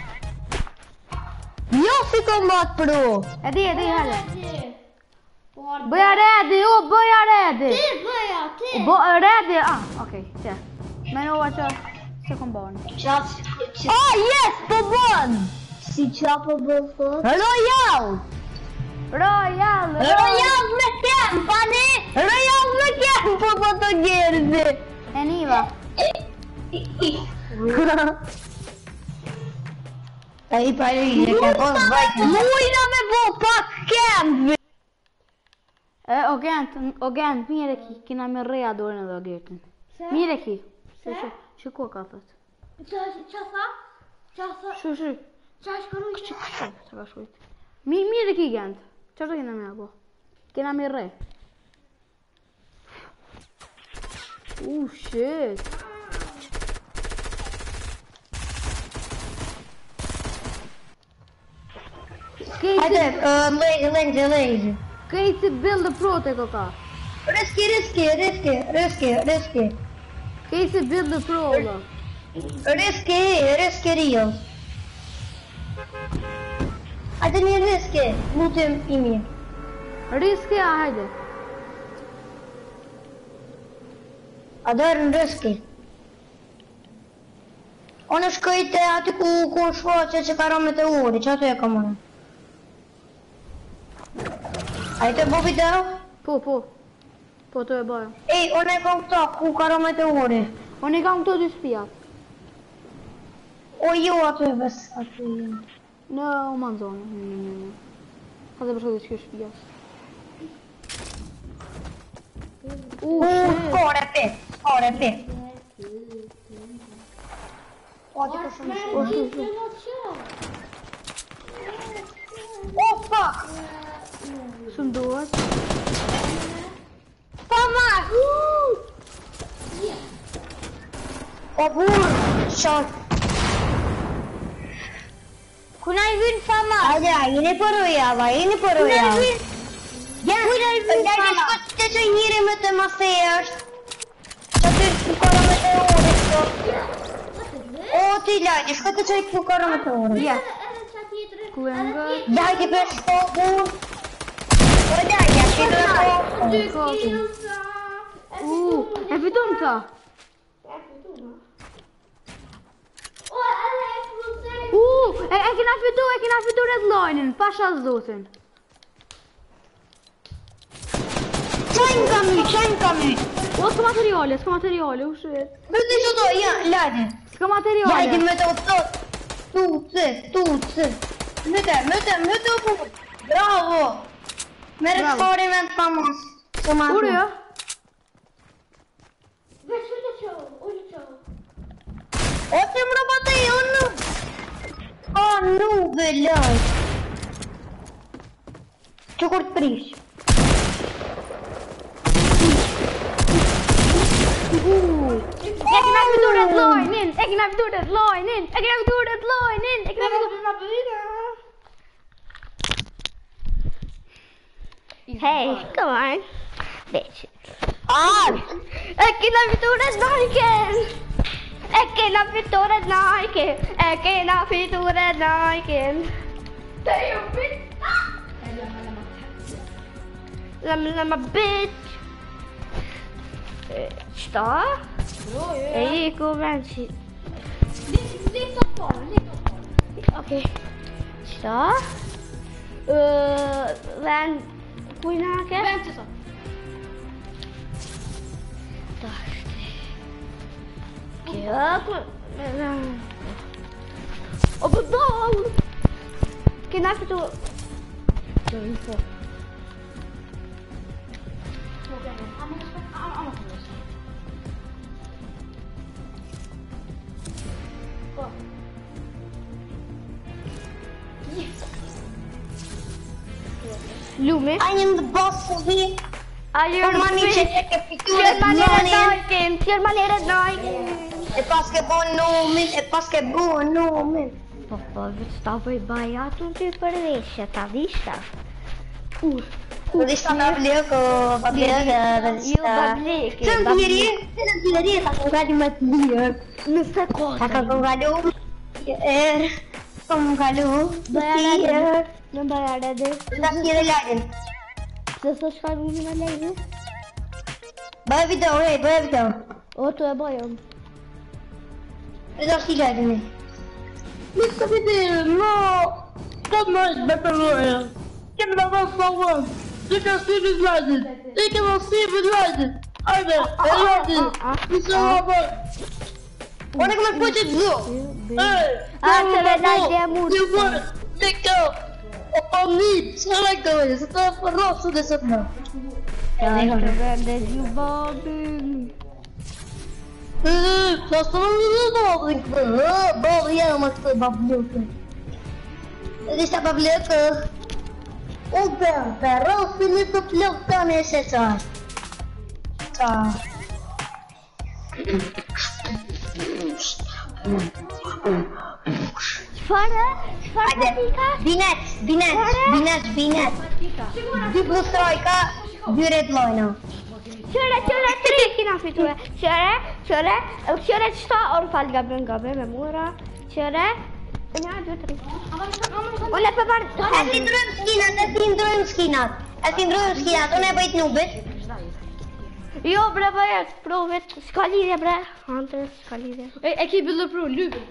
Jo si Combat Pro. E di, e di, hele. Bëja redi, o, bëja redi. Ti bëja, ti. Bo, redi, ah, okej, që. Menova që se kom bënë. Oh, yes, po bën. Si qa po bën thot? Royal. Royal, Royal me kem, pani. Royal me kem, po po të gjerëzi. E niva. Ai pare i ka pas vajtë. Mujna me bo pak kënd. E, o gent, o gent, mire ki, kina me reja dorën edhe o gertin. Mire ki. Se? Që ko ka thët? Qa tha? Qa tha? Shu, shu. Qa shkërujt? Që ka ka shkujt? Mi, mire ki gent. Qa të kina me abo? Kina me re. Uh, shit. Hajde, lejë, lejë, lejë. Kejtë build the pro te koka. Riski, riski, riski, riski, riski. Kejtë build the pro, lo. Riski, riski real. Hajde një riski, lutem i mirë. Riske, a hajde. A dërë në riski. Onë shkojte aty ku ku shfaqe që ka ramet e uri, që aty e ka mënë. A i të bo video? Po, po. Po të e bëjë. Ej, unë e kam këta, ku ka ramet e uri. Unë i kam këto dy spijat. O jo, aty e bes, aty e jo. Në uman zonë. Hajde për shkëtë që kjo shpijat. U, skore pit, skore pit. O, aty për shumë O, shumë. shu, shu. O, fuck! Shumë duhet. Pa marr! O, burë, shot. Kuna i vynë fama? Hajde, jeni për rojava, jeni për rojava. Kuna i vynë? Ja, Kuna i vynë Dajde fama? shkot të që njëri me të mas e është. Që të të kora me të ore, shkot. O, ti lajde, shkot të që i të kora me të ore. Ja. Edhe qa tjetër? Kuenga. Dajde për shkot, burë. O, dajde, që të shkot. Dy Shkotin. kills. U, e fitum këta. O, edhe e frusej. U, e, e kena fitu, e kena fitu red line-in, pasha zotin. Qajnë kam i, qajnë kam i. O, s'ka materiale, s'ka materiale, u shit. Bëtë që do, ja, lajde. S'ka Lajde materiale. me të tot. Tu, të, tu, të. Mëte, mëte, mëte, burë. Bravo. Mere Bravo. skori me të famas. Që ma Ure, jo? Veç ullë qo, ullë qo. O të më rëbate e unë. O, nube, laj. Që kur të prish. E kena fitu red line-in, e kena fitu red line-in, e kena fitu red line-in, e kena fitu... Hey, come on. Bitch. Ah, E kena fitur e Nike! E kena fitur e Nike! E kena fitur e Nike! Te ju bitch! Lama lama bitch! Qëta? E i ku vend që... Okej. Qëta? Vend... Kujna ke? Vend që sa. Kjo ku... O përdoj! Kena fitu... Kjo info. Lume. I am the boss here. Ajer Po mami që e ke fitur e Qërë manere manin. Nike, qërë manere Nike. E pas ke bon nomin, e pas ke bon nomin. Po, po, veç ta bëj bajatun ty përveshje, ta dishta. Uh, Po di sta ta blek, o pa blek, dhe di Jo, sta. bableke. Që në tjeri, që në tjeri, ta ka gali më të lirë. Në Ta ka sekundë. ka galu, er, ka më galu, të Bajara tjeri, dhe. Në bajara dhe. ta tjeri lajin. Se së shkaj më në lejnë. Bëhe video, hej, bëhe video. O, të e bajëm. E da shti lajin, e. Mister Peter, no! Stop noise, better lawyer. Get the boss forward. You can see this lighting. You can see this lighting. Over, lighting. Mister Robert. Guarda come poi c'è giù! Ah, ce l'hai dai diamante. Lecco! Ho paura! Ce l'hai come? Se te fa rosso adesso no! Dai, che vende più bobbing. Lo sto vedendo! Boh, io non sto babbiotto! Vedi sta babbiotto? Oh, per però finito più ne se sa! Ciao! Spara, spara fatica. Binet, binet, binet, binet. Duplu strojka, dy red line. Qëre, qëre, tri kina fitue. Qëre, qëre, qëre qëta orë falë gabën gabën me mura. Qëre, një, dy, tri. Unë e pëpar të E si ndrojmë skinat, e si ndrojmë skinat. E si ndrojmë skinat, unë e bëjt nubit. Jo bre bëjet, provet, s'ka lidhje bre. Hunter, s'ka lidhje. E, e ki bëllë pru, lybe.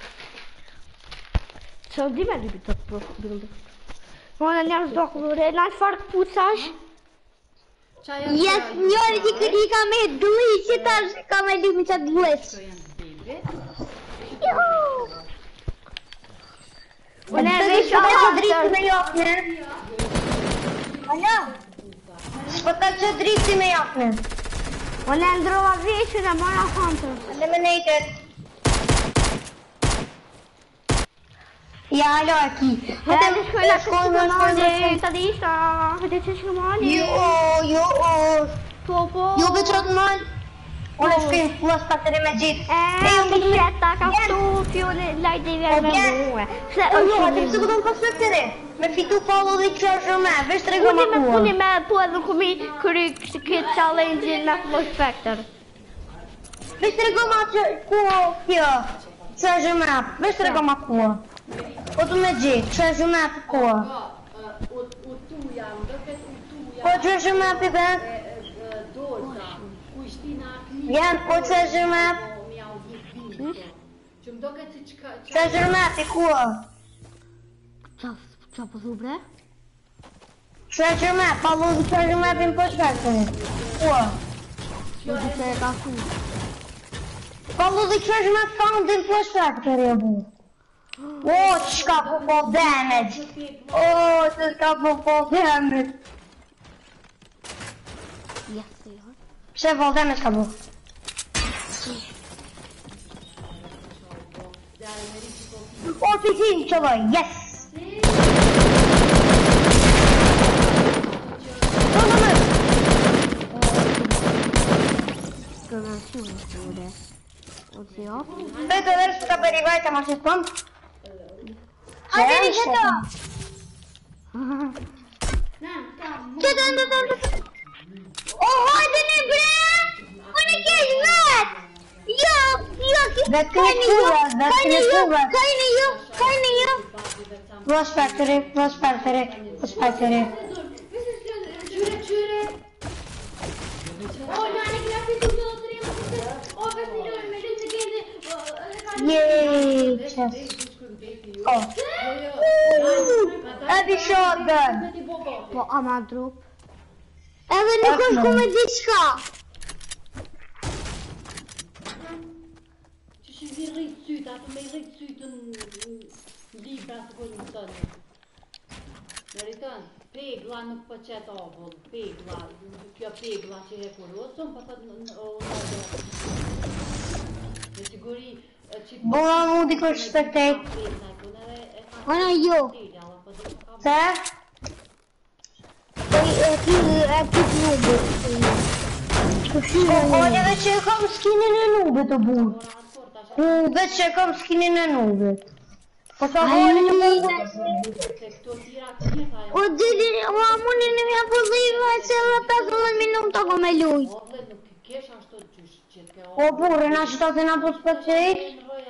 Që di me lybi të pro, bëllë. Unë e njerës do këllure, në farë pucash. Jes, njëri që këri ka me dui, që tash ka me lybi që të duesh. Jo! Unë e vesh Po të drifti Hunter. me jafne. Alo? Po të që drifti me jafne. Unë e ndrova veqën e mora Hunter. Eliminated. Ja, alo aki. E të shkojnë a kështë në mali, të di ishta, e të që shkë mali. Jo, jo, Po, po. jo betrat mal. Unë shkrim plus katër me gjithë. E, më qeta ka ftu fjone lajdive me muë. Se Jo, është atë se këton pas këtë me fitu follow dhe qashë me, vesh të rego Puni ma me kua. puni me po edhe kumi kry këtë challenge-in me Flow Spectre. Vesh të rego ma që kua kjo, qashë me, vesh të rego ma kua. Po të me gjithë, qashë me për kua. Po qashë me për për? Jan, po qashë me? Qashë me për kua. Qa po thu bre? Qashë me, pa lu qashë me për për shkakëtëri. Kua. Në di se e ka thu. Pa lu dhe qashë me foundin për shkakëtëri e bu. O, që ka po po damage. O, që ka po po damage. Yes, se jo. Pse po damage ka bu? O, fitim që doj, yes! Do në mërë! Kënë shumë të ure. O të jo? Doj të dërë së ka për i vajta ma që spëm? Hajde një qëto! Qëto në të të të... O, hajde në bre! Më në kesh vetë! Jo, jo, Vetë kënë kuva, vetë kënë kuva. kajnë jo, kajnë jo! Plus factory, plus factory, plus factory. Qyre, qyre. O, nani, këna fitu të të rrimë të të... O, vetë një me lytë të gjende... Jej, qes. Oh, Ebi shotgun! Po, ama drup. Edhe nuk është ku me diçka! Që shi vi rritë sytë, atë me rritë sytë në libra të kojnë më tënë. Në rritën, pegla nuk për qëtë ovull, pegla, kjo pegla që e kurosëm, për thëtë në në në siguri që... bua mu dikush spectate. Ana jo! Se? E ti e ti nubë. O, edhe që e kam skinin e nubit të bu. Vetë që e kam skinin e nubit. Po sa voli që po... O dili, o amuni në mja pëllima se dhe pesëmbëdhjetë minuta ko me lujt. O, burë, na qëta të na po spectate.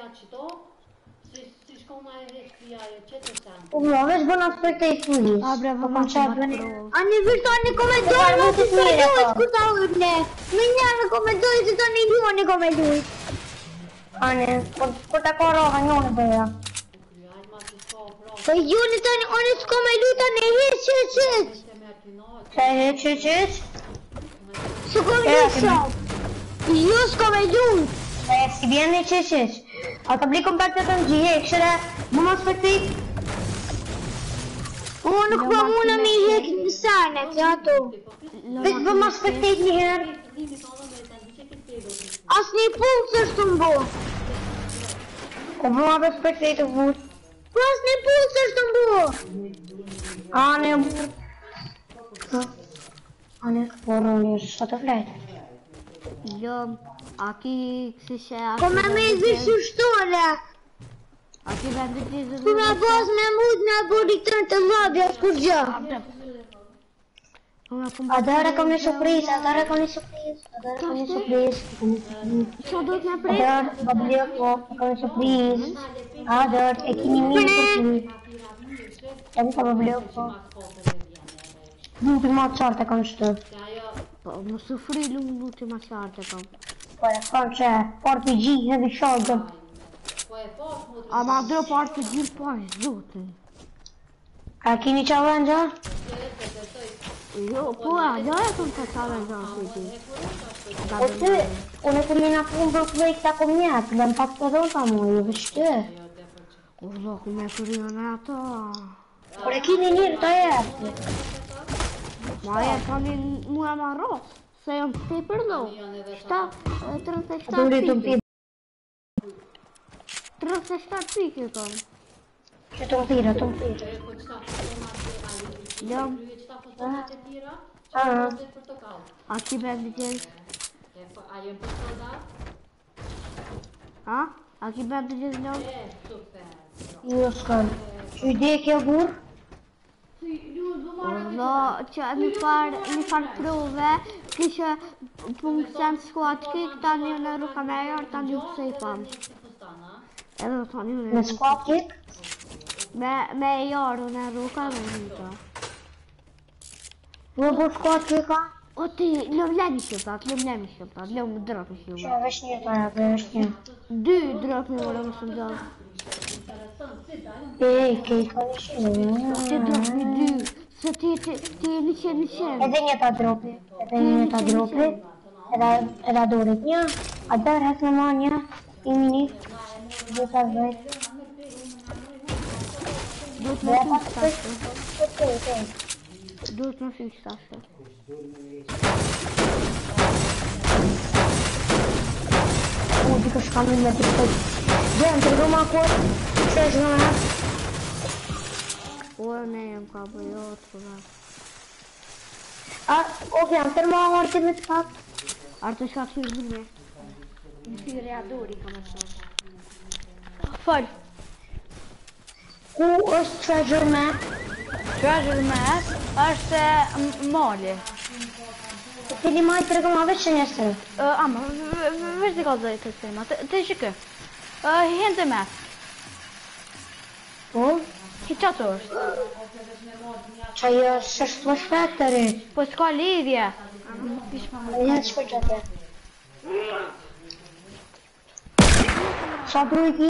O, mo, veç bëna spectate fuli. A bre, Po vë kam ma qepë në... Ani virtuani ko me dojnë, ma si të lujt, ku ta ujt ne. Me njërë ko me dojnë, si të një luani ko me lujt. Ani, po ta korova njone bëja. Po juni të një, oni s'ko me lujt, ani hiq, hiq, hiq. Se heq, heq, heq. S'ko me lujt shumë. Ju s'ko me lujt. Se si viene që që që. A të bli kompakt të të në gjihë, këshëra më mos për ti. Unë nuk po muna mi hek në sajnë, që ato. Vetë për mos për ti një herë. As një pulsë është të mbo. O më ma për për ti të vurë. Po as një pulsë është të mbo. A në e vurë. A në e këporë një është shtë të fletë. Jo, a ki kësi që a... Po me me zishë shtole. A ki vendi të zë Po me bas me mund me bori të në të labja, s'kur gjë. A dërë kom një surprizë, a dërë kom një surprizë, a dërë kom një surprizë. Qa do të me A prej? dërë, bablio po, kom një surprizë. A dërë, e kini një surprizë. Jam ka bablio po. Nuk të ma të qartë e kom shtë. Po, më sufri lumë nuk të ma qartë e kom. Po e kom që R P G edhe shogëm. A ma dro partë të gjirë po e zotin. A kini qa vëndë? Jo, po, a do e kom të qave në të ti. O ty, unë e të mina punë për të vejtë të kom njetë, dhe më pak të dhota mu, i vështë. O, zoku me kërrion e ato. Por e kini njërë të jetë. Ma e tani mua ma ros, se jam të për do. Shta, tridhjetë e A të shtatë të pike. mpirë, tridhjetë e shtatë pike kom. që të mpirë, të mpirë. Jam, A, a ki me në gjellë? A? A ki me në gjellë njëm? ju s'kën. Që i dhe kjo burë? Do që një farë, një farë prove, kështë funksion squat kick, tani në ruka me jarë, tani u pëse i pamë. Edhe tani Në në squat kick? me, me jarë në ruka me njëta. Në bu squat kick a? O ti, lëm lemi shqiptat, lëm lemi shqiptat, lëm më drop në Që shqiptat. e vesh një të rap, e vesh një. Dy drop në orë më së mdojë. E, ke i ka një shimë. Ti drop në dy, se ti, ti, ti e një qenë një qenë. Edhe një ta dropi, edhe një ta dropi. Edhe, edhe dorit një. A dërë hek në ma një. I mini. Dhe ta zvejt. Duhet Dhe me e pa fiks të tashtë. të të të. Duhet me fiks tashtë. U, di kësh kam me të të. Dhe në të rëgë ma kur. Që është në me. O, ne jem ka bëjo të përra. A, ok, jam tërë ma arti me të pak. Artë shka të shirë me. Në shirë e adori ka më shumë. Falë. Ku është treasure map? Treasure map është m- mali. Të tili ma i të rëgë ma veç që njësë. Ë, ama, v- v- veç të ka zëjtë të sema. Të të shikë. Ë, hente map. Po? Ki qatë është? Që ajo është më shpet të rritë. Po s'ka lidhje. E një të shpër që atë. Sa drujë ki?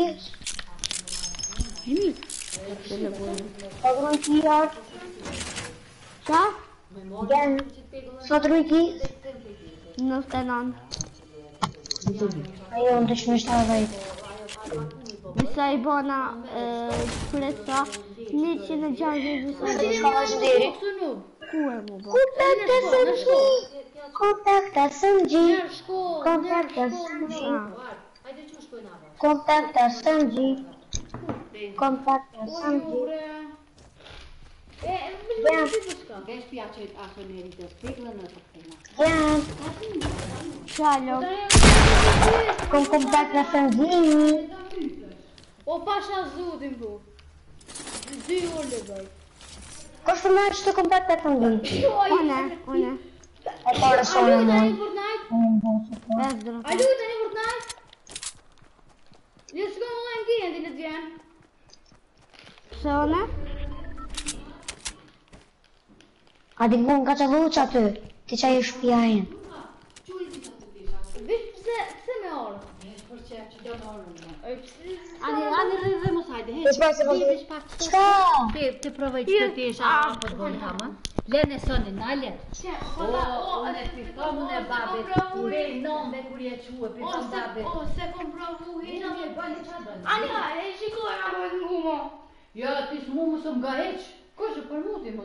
Sa drujë ki artë? Qa? Gen. Sa drujë ki? Nëftë e nanë. Ajo në të shmishtë a dhejtë. Disa i bona shpresa një që në gjajë disa i Shka vazhderi? ku e mu bo? Kontakt S M G. Kontakt S M G. Kontakt S M G. Kontakt S M G. Kontakt S M G. Jan. Qalo, Kom kontakt S M G. O pasha zotin bu. Dy orë le bëj. Kështë me është të kontakt S M G? one, one, E pare sonë në mojë. Fortnite? e zdro. A lutë një Fortnite? Një shko online kje në të vjen. Pse one? A di bun ka që vuq aty? Ti që i shpia jenë. Vish pse, pse me orë? që që do në orën. Ani, ani rrë mos hajde, heq. Veç pas e pas. Veç pak. Çka? Te te provoj që të jesh a po të bën tama. Lene soni nalje. O, unë e pikam unë e babet. Ure non dhe kur je çuë pikam babet. O, se kom provu Hina me bani çfarë bën? Ani, e shikoj nga më ngumo. Jo, ti s'mu mos më gaheq. Kush e për muti?